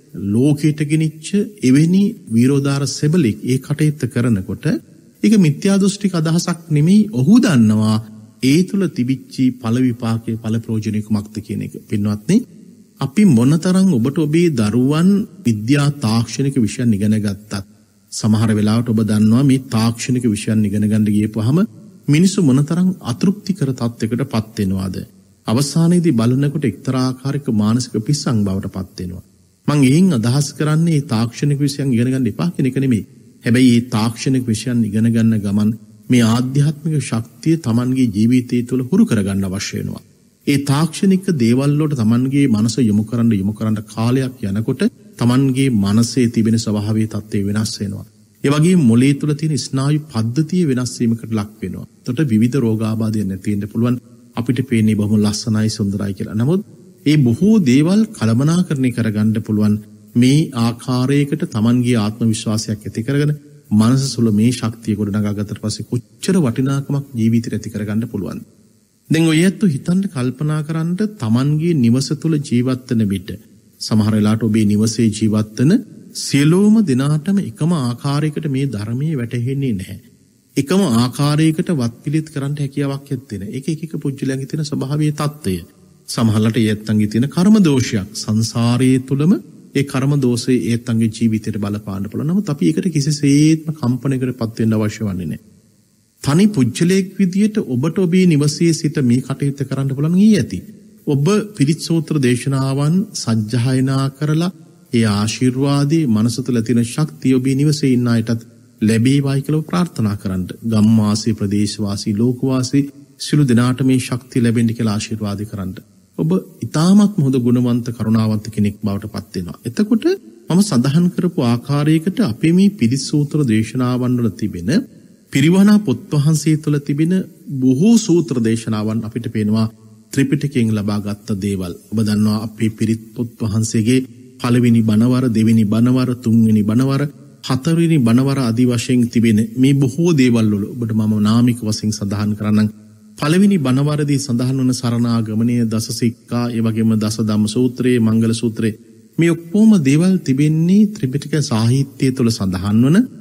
ලෝකයට ගෙනිච්ච එවැනි වීරෝදාර සෙබලෙක් ඒ කටයුත්ත කරනකොට ඒක මිත්‍යා දෘෂ්ටික අදහසක් නෙමෙයි. ඔහු දන්නවා ඒ තුළ තිබිච්චි ඵල විපාකයේ ඵල ප්‍රයෝජනෙ කුමක්ද කියන එක. පින්වත්නි, අපි මොනතරම් ඔබට ඔබේ දරුවන් විද්‍යා තාක්ෂණික විෂයන් ඉගෙන ගත්තත් සමහර වෙලාවට ඔබ දන්නවා මේ තාක්ෂණික විෂයන් ඉගෙන ගන්න ගියපුවාම මිනිස්සු මොනතරම් අතෘප්තිකර තත්යකට පත් වෙනවද? අවසානයේදී බලනකොට එක්තරා ආකාරයක මානසික පිස්සන් බවට පත් වෙනවා. මම එයින් අදහස් කරන්නේ මේ තාක්ෂණික විෂයන් ඉගෙන ගන්න එපා කියන එක නෙමෙයි. හැබැයි මේ තාක්ෂණික විෂයන් ඉගෙන ගන්න ගමන් මේ ආධ්‍යාත්මික ශක්තිය Tamanගේ ජීවිතය තුළ හුරු කරගන්න අවශ්‍ය වෙනවා. ඒ තාක්ෂණික දේවල් වලට Tamanගේ මනස යොමු කරන්න කාලයක් යනකොට Tamanගේ මනසේ තිබෙන ස්වභාවයේ තත්ත්වය වෙනස් වෙනවා. ඒ වගේම මොළයේ තුළ තියෙන ස්නායු පද්ධතිය වෙනස් වීමකට ලක් වෙනවා. එතකොට විවිධ රෝගාබාධයන් නැති වෙන්න පුළුවන්. අපිට පේන්නේ බොහොම ලස්සනයි සුන්දරයි කියලා. නමුත් ඒ බොහෝ දේවල් කළමනාකරණය කරගන්න පුළුවන් මේ ආකාරයකට Tamanගේ ආත්ම විශ්වාසයක් ඇති කරගෙන මනස සුල මේ ශක්තිය ගොඩනගාගත්තට පස්සේ කොච්චර වටිනාකමක් ජීවිතේට ඇති කරගන්න පුළුවන්ද? දැන් ඔයත් හිතන්න කල්පනා කරන්න Tamanගේ නිවස තුල ජීවත් වෙන විට සමහර වෙලාවට ඔබේ නිවසේ ජීවත් වෙන සියලුම දිනාටම එකම ආකාරයකට මේ ධර්මයේ වැටහෙන්නේ නැහැ. එකම ආකාරයකට වත්පිළිත් කරන්න හැකියාවක් ඇත්තේ නැහැ. ඒක එක එක පුජ්‍යලයන්ගේ තියෙන ස්වභාවීය தত্ত্বය. සමහරලට ඒත්තන්ගේ තියෙන කර්ම දෝෂයක් සංසාරයේ තුලම ඒ කර්ම දෝෂය ඒත්තන්ගේ ජීවිතයට බලපාන්න පුළුවන්. නමුත් අපි ඒකට කිසිසේත්ම කම්පණයකටපත් වෙන්න අවශ්‍ය වන්නේ නැහැ. තනි පුජ්‍යලයක් විදියට ඔබට ඔබේ නිවසේ සිට මේ කටයුත්ත කරන්න පුළුවන් ඊ ඇති. ඔබ පිරිත් සූත්‍ර දේශනාවන් සජ්ජායනා කරලා ඒ ආශිර්වාදී මනස තුළ තියෙන ශක්තිය ඔබේ නිවසේ ඉන්න අයටත් ලැබේවායි කියලා ප්‍රාර්ථනා කරන්න. ගම්වාසී ප්‍රදේශවාසී ලෝකවාසී සිළු දිනාට මේ ශක්තිය ලැබෙන්න කියලා ආශිර්වාද කරන්න. ඔබ ඊටමත් හොඳ ගුණවන්ත කරුණාවන්ත කෙනෙක් බවට පත් වෙනවා. එතකොට මම සඳහන් කරපු ආකාරයකට අපේ මේ පිරිත් සූත්‍ර දේශනාවන් වල තිබෙන පිරිවහනා පොත් වහන්සේ තුළ තිබෙන බොහෝ සූත්‍ර දේශනාවන් අපිට පේනවා ත්‍රිපිටකයෙන් ලබාගත් දේවල්. ඔබ දන්නවා අපේ පිරිත් පොත් වහන්සේගේ පළවෙනි බණවර, දෙවෙනි බණවර, තුන්වෙනි බණවර, හතරවෙනි බණවර ආදී වශයෙන් තිබෙන මේ බොහෝ දේවල් වල ඔබට මම නාමික වශයෙන් සඳහන් කරන්නම්. පළවෙනි බණවරදී සඳහන් වන සරණාගමනය, දස සික්ඛා, ඒ වගේම දස ධම්ම සූත්‍රයේ, මංගල සූත්‍රයේ මේ ඔක්කොම දේවල් තිබෙන්නේ ත්‍රිපිටක සාහිත්‍යය තුළ සඳහන් වන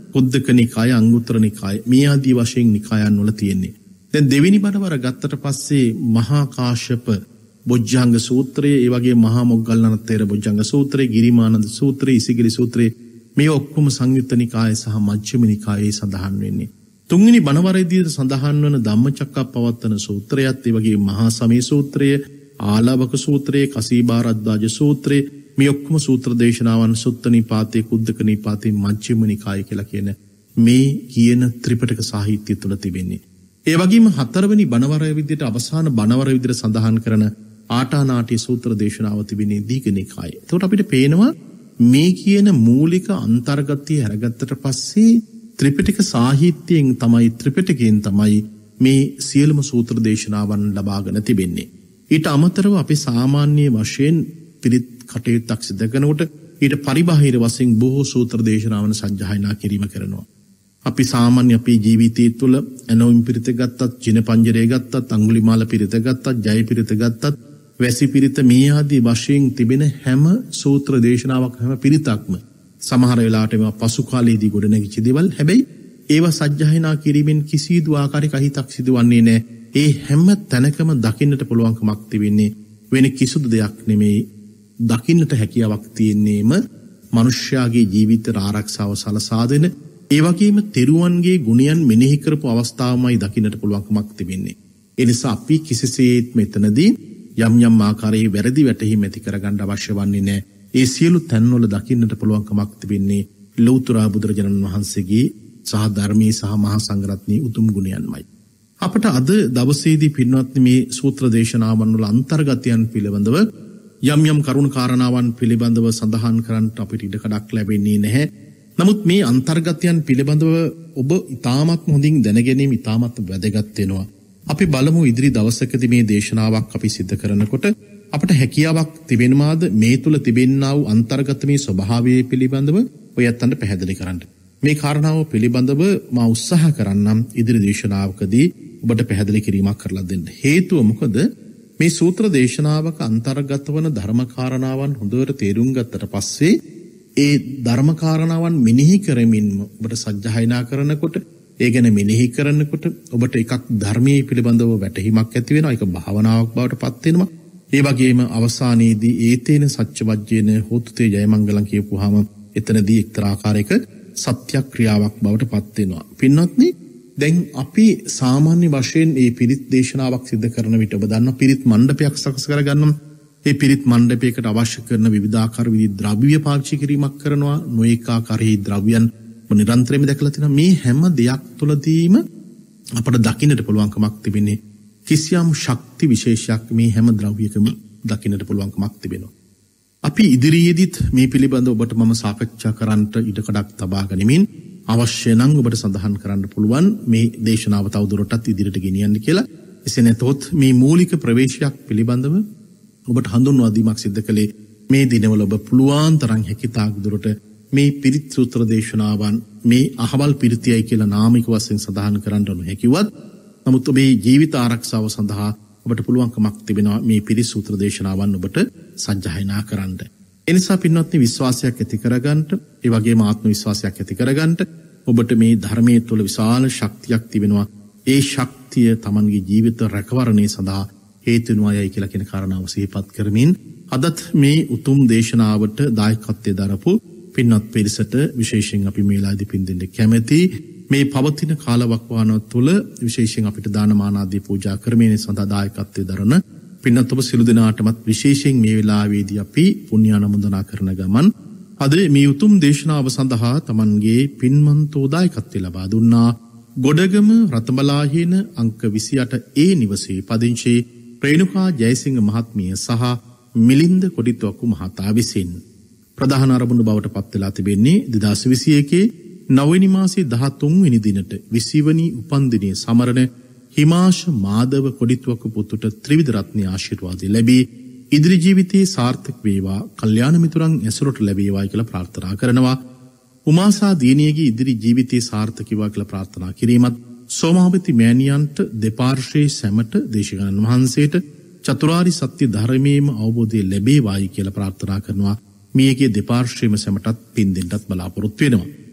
කුද්දක නිකාය, අංගුත්තර නිකාය මේ ආදී වශයෙන් නිකායන් වල තියෙන්නේ. දැන් දෙවෙනි බණවර ගත්තට පස්සේ මහා කාශ්‍යප බොජ්ජංග සූත්‍රය, ඒ වගේ මහා මොග්ගල්ලාන තේර බොජ්ජංග සූත්‍රය, ගිරිමානන්ද සූත්‍රය, ඉසිගිලි සූත්‍රය මේ ඔක්කොම සංයුත්ත නිකාය සහ මජ්ක්‍ධිම නිකායේ සඳහන් වෙන්නේ. තුන්වෙනි බණවරයේදී සඳහන් වන ධම්මචක්කප්පවත්තන සූත්‍රයත්, ඒ වගේ මහා සමේ සූත්‍රය, ආලවක සූත්‍රය, කසීබාරද්දාජ සූත්‍රය මේ ඔක්කොම සූත්‍ර දේශනාවන් සුත්ත නිපාතේ, කුද්දක නිපාතේ, මජ්ක්‍ධිම නිකාය කියලා කියන මේ කියන ත්‍රිපිටක සාහිත්‍ය තුල තිබෙන්නේ. ඒ වගේම හතරවෙනි බණවරය විදිහට අවසාන බණවර විදිහට සඳහන් කරන ආටානාටි සූත්‍ර දේශනාව තිබෙන්නේ දීඝ නිකායේ. එතකොට අපිට පේනවා මේ කියන මූලික අන්තර්ගතය අරගත්තට පස්සේ ත්‍රිපිටක සාහිත්‍යයෙන් තමයි, ත්‍රිපිටකයෙන් තමයි මේ සියලුම සූත්‍ර දේශනාවන් ලබාගෙන තිබෙන්නේ. ඊට අමතරව අපි සාමාන්‍ය වශයෙන් පිරිත් කටයුත්තක් සිදු කරනකොට ඊට පරිබාහිර වශයෙන් බොහෝ සූත්‍ර දේශනාවන් සජ්ජායනා කිරීම කරනවා. අපි සාමාන්‍ය අපේ ජීවිතය තුළ ඇනෝම් පිරිත ගත්තත්, චින පංජරය ගත්තත්, අඟුලිමාල පිරිත ගත්තත්, ජය පිරිත ගත්තත්, වැසි පිරිත මේ ආදී වශයෙන් තිබෙන හැම සූත්‍ර දේශනාවක්, හැම පිරිතක්ම සමහර වෙලාවට මේවා පසු කාලයේදී ගොඩනැගිච්ච දේවල්. හැබැයි ඒවා සජ්ජායනා කිරීමෙන් කිසිදු ආකාරයක අහිතක් සිදුවන්නේ නැහැ. ඒ හැම තැනකම දකින්නට පුළුවන්කමක් තිබෙන්නේ වෙන කිසිදු දෙයක් නෙමෙයි. දකින්නට හැකියාවක් තියෙන්නේම මනුෂ්‍යයාගේ ජීවිත ආරක්ෂාව සලසා දෙන, ඒ වගේම තෙරුවන්ගේ ගුණයන් මෙනෙහි කරපු අවස්ථාවමයි දකින්නට පුළුවන්කමක් තිබෙන්නේ. ඒ නිසා අපි කිසිසේත් මෙතනදී යම් යම් ආකාරයේ වැරදි වැටහීම් ඇති කරගන්න අවශ්‍ය වන්නේ නැහැ. ඒ සියලු තැන්වල දකින්නට පුළුවන්කමක් තිබෙන්නේ ලෞතර බුදුරජාණන් වහන්සේගේ සහ ධර්මයේ සහ මහා සංඝරත්නයේ උතුම් ගුණයන්මයි. අපට අද දවසේදී පින්වත්නි මේ සූත්‍ර දේශනාවන් වල අන්තර්ගතයන් පිළිබඳව යම් යම් කරුණු කාරණාවන් පිළිබඳව සඳහන් කරන්නට අපිට ඉඩකඩක් ලැබෙන්නේ නැහැ. නමුත් මේ අන්තර්ගතයන් පිළිබඳව ඔබ ඉතාමත් හොඳින් දැනගැනීම ඉතාමත් වැදගත් වෙනවා. අපි බලමු ඉදිරි දවසකදී මේ දේශනාවක් අපි සිදු කරනකොට අපට හැකියාවක් තිබෙනවාද මේ තුල තිබෙනා වූ අන්තර්ගත මේ ස්වභාවය පිළිබඳව ඔයයන්ට පැහැදිලි කරන්න. මේ කාරණාව පිළිබඳව මා උත්සාහ කරන්නම් ඉදිරි දේශනාවකදී ඔබට පැහැදිලි කිරීමක් කරලා දෙන්න. හේතුව මොකද? මේ සූත්‍ර දේශනාවක අන්තර්ගත වන ධර්ම කාරණාවන් හොඳට තේරුම් ගත්තට පස්සේ ඒ ධර්ම කාරණාවන් මෙනෙහි කරමින් ඔබට සජ්ජායනා කරනකොට, ඒ ගැන මෙනෙහි කරනකොට ඔබට එකක් ධර්මයේ පිළිබඳව වැටහීමක් ඇති වෙනවා. ඒක භාවනාවක් බවට පත් වෙනවා. ඒ වගේම අවසානයේදී ඒතේන සත්‍යවජ්ජේන හෝතුතේ ජයමංගලම් කියපුවාම එතනදී එක්තරා ආකාරයක සත්‍යක්‍රියාවක් බවට පත් වෙනවා. පින්වත්නි, දැන් අපි සාමාන්‍ය වශයෙන් මේ පිරිත් දේශනාවක් සිදු කරන විට ඔබ දන්නා පිරිත් මණ්ඩපයක් සකස් කරගන්නවා. ඒ පිරිත් මණ්ඩපයකට අවශ්‍ය කරන විවිධාකාර ද්‍රව්‍ය පාවිච්චි කිරීමක් කරනවා. නොඑක ආකාරයේ ද්‍රව්‍යයන් නිරන්තරයෙන්ම දැකලා තියෙනවා. මේ හැම දෙයක් තුළදීම අපට දකින්නට පුළුවන්කමක් තිබෙන්නේ කිසියම් ශක්ති විශේෂයක් මේ හැම ද්‍රව්‍යයකම දකින්නට පුළුවන්කමක් තිබෙනවා. අපි ඉදිරියේදීත් මේ පිළිබඳව ඔබට මම සාකච්ඡා කරන්නට ඉඩකඩක් තබා ගනිමින් අවශ්‍ය නම් ඔබට සඳහන් කරන්න පුළුවන් මේ දේශනාව තවදුරටත් ඉදිරියට ගෙනියන්න කියලා. එසේ නැතොත් මේ මූලික ප්‍රවේශයක් පිළිබඳව ඔබට හඳුන්වා දීමක් සිදු කළේ මේ දිනවල ඔබ පුළුවන් තරම් හැකියතාක් දුරට මේ පිරිත් සූත්‍ර දේශනාවන් මේ අහවල් පිරිතියයි කියලා නාමික වශයෙන් සඳහන් කරන්න නොහැකිවත්, නමුත් ඔබේ ජීවිත ආරක්ෂාව සඳහා ඔබට පුළුවන්කමක් තිබෙනවා මේ පිරිත් සූත්‍ර දේශනාවන් ඔබට සජ්ජායනා කරන්න. ඒ නිසා පින්වත්නි, විශ්වාසයක් ඇති කරගන්න, ඒ වගේම ආත්ම විශ්වාසයක් ඇති කරගන්න ඔබට මේ ධර්මයේ තුල විශාල ශක්තියක් තිබෙනවා. ඒ ශක්තිය Tamanගේ ජීවිත රැකවරණය සඳහා හේතු වෙනවායි කියලා කියන කාරණාව සිහිපත් කරමින් අදත් මේ උතුම් දේශනාවට දායකත්වයේ දරපු පින්වත් පිරිසට විශේෂයෙන් අපි මේලාදී පින් දෙන්න කැමැති. මේ පවතින කාලවකවානුව තුළ විශේෂයෙන් අපිට දානමාන ආදී පූජා කරමින් සඳහා දායකත්වයේ දරන පින්වත් ඔබ සියලු දෙනාටමත් විශේෂයෙන් මේ වෙලාවේදී අපි පුණ්‍යානුමෝදනා කරන ගමන් අද මේ උතුම් දේශනාව සඳහා Tamanගේ පින්මන්තෝ දායකත්වය ලබා දුන්නා ගොඩගම රතඹලාහින අංක 28 ඒ නිවසේ පදිංචි රේණුකා ජයසිංහ මහත්මිය සහ මිලින්ද කොඩිතුවක්කු මහතා විසින් ප්‍රධාන අරමුණු බවට පත් වෙලා තිබෙන්නේ 2021 9 මාසයේ 13 වෙනි දිනට 20 වෙනි උපන්දිනයේ සමරන හිමාශ මාධව කොඩිතුවක්කු පුතුට ත්‍රිවිධ රත්නයේ ආශිර්වාදය ලැබී ඉදිරි ජීවිතයේ සාර්ථක වේවා, කල්යාණ මිතුරන් ඇසුරට ලැබේවායි කියලා ප්‍රාර්ථනා කරනවා. උමාසා දිනියගේ ඉදිරි ජීවිතයේ සාර්ථක වේවා කියලා ප්‍රාර්ථනා කිරීමත් සෝමාවති මෑණියන්ට දෙපාර්ශ්වයේ සැමට දේශකයන්න් වහන්සේට චතුරාරි සත්‍ය ධර්මයේම අවබෝධය ලැබේවායි කියලා ප්‍රාර්ථනා කරනවා. මියගේ දෙපාර්ශ්වයේම සැමටත් පින් දෙන්නත් බලාපොරොත්තු වෙනවා.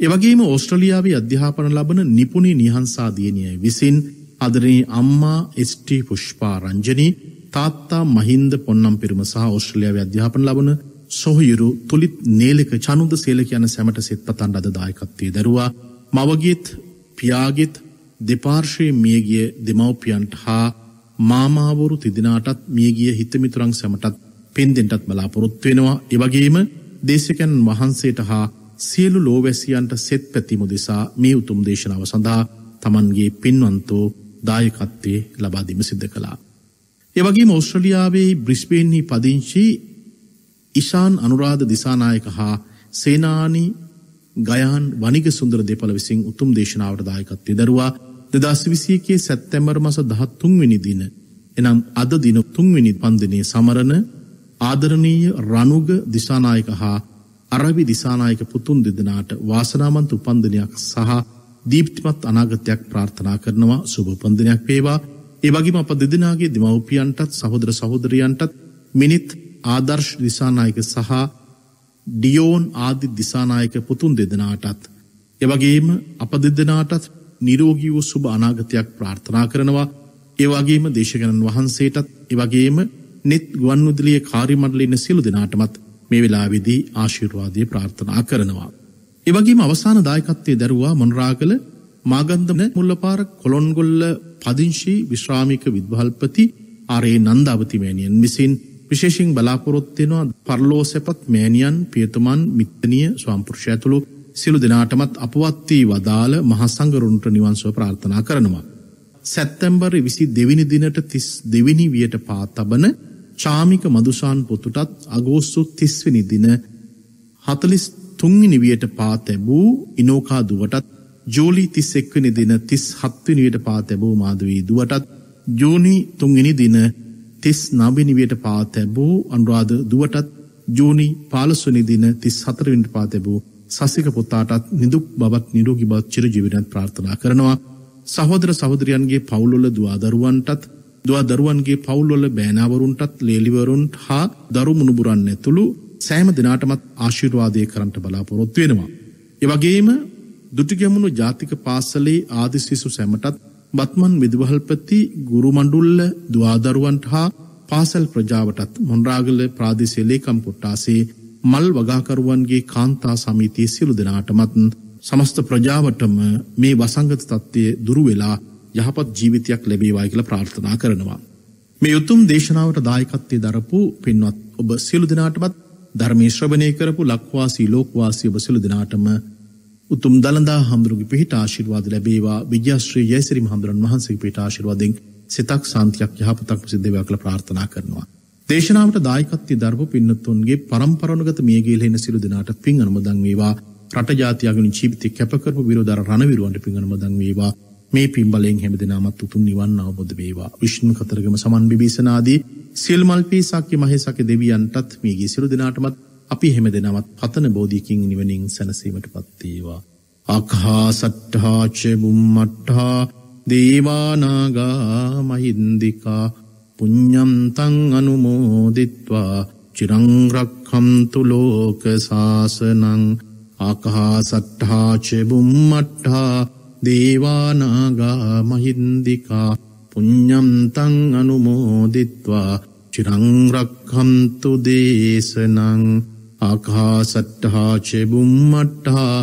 ඒ වගේම ඕස්ට්‍රේලියාවේ අධ්‍යාපන ලබන නිපුණී නිහංසා දියණිය විසින් ආදරණීය අම්මා එස්.ටී. පුෂ්පා රංජනී තාත්තා මහින්ද පොන්නම් පිරුම සහ ඕස්ට්‍රේලියාවේ අධ්‍යාපන ලබන සොහයුරු තුලිත් නේලක චනුන්ද සේලක යන සැමට සෙත්පතන් අද දායකත්වයේ දරුවා මවගේත් පියාගේත් දෙපාර්ශ්වයේ මියගිය දෙමව්පියන්ට හා මාමාවරු තිදෙනාටත් මියගිය හිතමිතුරන් සැමටත් පින් දෙන්නටත් බලාපොරොත්තු වෙනවා. ඒ වගේම දේශකයන් වහන්සේට හා සියලු ලෝවැසියන්ට සෙත් පැතීම උදෙසා මේ උතුම් දේශනාව සඳහා තමන්ගේ පින්වන්තෝ දායකත්වයේ ලබා දීම සිදු කළා. ඒ වගේම ඕස්ට්‍රේලියාවේ බ්‍රිස්බේන්හි පදිංචි ඉෂාන් අනුරාධ දිසානායක හා සේනානි ගයාන් වනිග සුන්දර දෙපළ විසින් උතුම් දේශනාවට දායකත්වයේ දරුවා 2021 සැප්තැම්බර් මාස 13 වෙනි දින එනම් අද දින 3 වෙනි පන්දිනේ සමරන ආදරණීය රණුග දිසානායක හා අරවි දිසානායක පුතුන් දෙදෙනාට වාසනාවන්ත උපන්දිනයක් සහ දීප්තිමත් අනාගතයක් ප්‍රාර්ථනා කරනවා. සුබ උපන්දිනයක් වේවා. ඒ වගේම අප දෙදෙනාගේ දෙමව්පියන්ටත් සහෝදර සහෝදරියන්ටත් මිනිත් ආදර්ශ දිසානායක සහ ඩියෝන් ආදි දිසානායක පුතුන් දෙදෙනාටත් ඒ වගේම අප දෙදෙනාටත් නිරෝගී වූ සුබ අනාගතයක් ප්‍රාර්ථනා කරනවා. ඒ වගේම දේශකයන්න් වහන්සේටත් ඒ වගේම net ගුවන්විදුලියේ කාර්ය මණ්ඩලයේ ඉන්න සියලු දෙනාටමත් මේ වෙලාවේදී ආශිර්වාදය ප්‍රාර්ථනා කරනවා. ඒ වගේම අවසාන දායකත්වයේ දරුවා මොනරාගල මාගන්ධ මුල්ලපාර කොළොන්ගොල්ල පදිංචි විශ්‍රාමික විද්වල්පති ආරේ නන්දාවති මෑණියන් විසින් විශේෂයෙන් බලාපොරොත්තු වෙනවා පරලෝසෙපත් මෑණියන් පියතුමන් මිත්තනිය ස්වාම්පුරුෂය ඇතුළු සියලු දෙනාටමත් අපවත් වී වදාළ මහා සංඝරුන්ට නිවන් සුව ප්‍රාර්ථනා කරනවා. සැප්තැම්බර් 22 වෙනි දිනට 32 වෙනි වියට පා තබන චාමික මදුසාන් පොතුටත් අගෝස්තු 30 වෙනි දින 43 වෙනි වියට පා තැබූ ඉනෝකා දුවටත් ජූලි 31 වෙනි දින 37 වෙනි වියට පා තැබූ මාධවී දුවටත් ජූනි 3 වෙනි දින 39 වෙනි වියට පා තැබූ අනුරාධ දුවටත් ජූනි 15 වෙනි දින 34 වෙනිට පා තැබූ සසික පුතාටත් නිදුක් බවත් නිරෝගී බවත් චිරජීවනයත් ප්‍රාර්ථනා කරනවා. සහෝදර සහෝදරියන්ගේ පවුල්වල දුවදරුවන්ටත් දුවදරුවන්ගේ පවුල්වල බෑනාවරුන්ටත් ලේලිවරුන්ට හා දරු මුණුබුරන් ඇතුළු සෑම දිනාටමත් ආශිර්වාදය කරන්නට බලාපොරොත්තු වෙනවා. ඒ වගේම දුටුගැමුණු ජාතික පාසලේ ආදි සිසු සැමටත් බත්මන් විදුහල්පති ගුරු මණ්ඩුල්ල දුවදරුවන්ට හා පාසල් ප්‍රජාවටත් මොන්රාගල ප්‍රාදේශීය ලේකම් කොට්ටාසේ මල් වගාකරුවන්ගේ කාන්තා සමිතියේ සියලු දෙනාටමත් සමස්ත ප්‍රජාවටම මේ වසංගත තත්ත්වය දුරු වෙලා යහපත් ජීවිතයක් ලැබේවායි කියලා ප්‍රාර්ථනා කරනවා. මේ උතුම් දේශනාවට දායකත්වයේ දරපු පින්වත් ඔබ සියලු දෙනාටමත් ධර්මයේ ශ්‍රවණය කරපු ලක්වාසී ලෝකවාසී ඔබ සියලු දෙනාටම උතුම් දලඳා හඳුරුගේ පිහිට ආශිර්වාද ලැබේවා. විජයශ්‍රී ජයසිරි මහඳුරන් වහන්සේගේ පිහිට ආශිර්වාදයෙන් සිතක් සාන්තියක් යහපතක් සිද්ධ වේවා කියලා ප්‍රාර්ථනා කරනවා. දේශනාවට දායකත්වයේ දරපු පින්නතුන්ගේ පරම්පරානුගත මියගිය හින සියලු දෙනාට පින් අනුමෝදන් වේවා. රට ජාතියගෙන ජීවිතය කැප කරපු විරෝධාර රණවිරුවන්ට පින් අනුමෝදන් වේවා. මේ පින් බලයෙන් හැමදෙනාමත් උතුම් නිවන් අවබෝධ වේවා. විෂ්ණු කතරගම සමන් විභීෂණාදී සියලු මල්පී සාක්‍ය මහේසාක්‍ය දෙවියන්ටත් මේගේ සියලු දෙනාටමත් අපි හැමදෙනාමත් පතන බෝධියකින් නිවනින් සැනසීමටපත් වේවා. ආකාසට්ඨා ච බුම්මට්ඨා දේවානාගා මහින්దికා පුඤ්ඤන්තං අනුමෝදිත්වා චිරං රක්ඛන්තු ලෝක සාසනං. ආකාසට්ඨා ච බුම්මට්ඨා දේවානාගා මහින්దికා පුඤ්ඤන්තං අනුමෝදිත්වා චිරං රක්ඛන්තු දේශනං. ආකාසට්ඨා ච බුම්මට්ඨා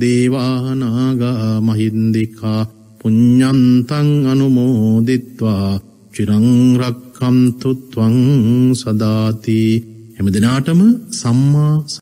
දේවානාගා මහින්దికා පුඤ්ඤන්තං අනුමෝදිත්වා චිරං රක්ඛන්තු ත්වං සදාති. හැම දිනාටම සම්මා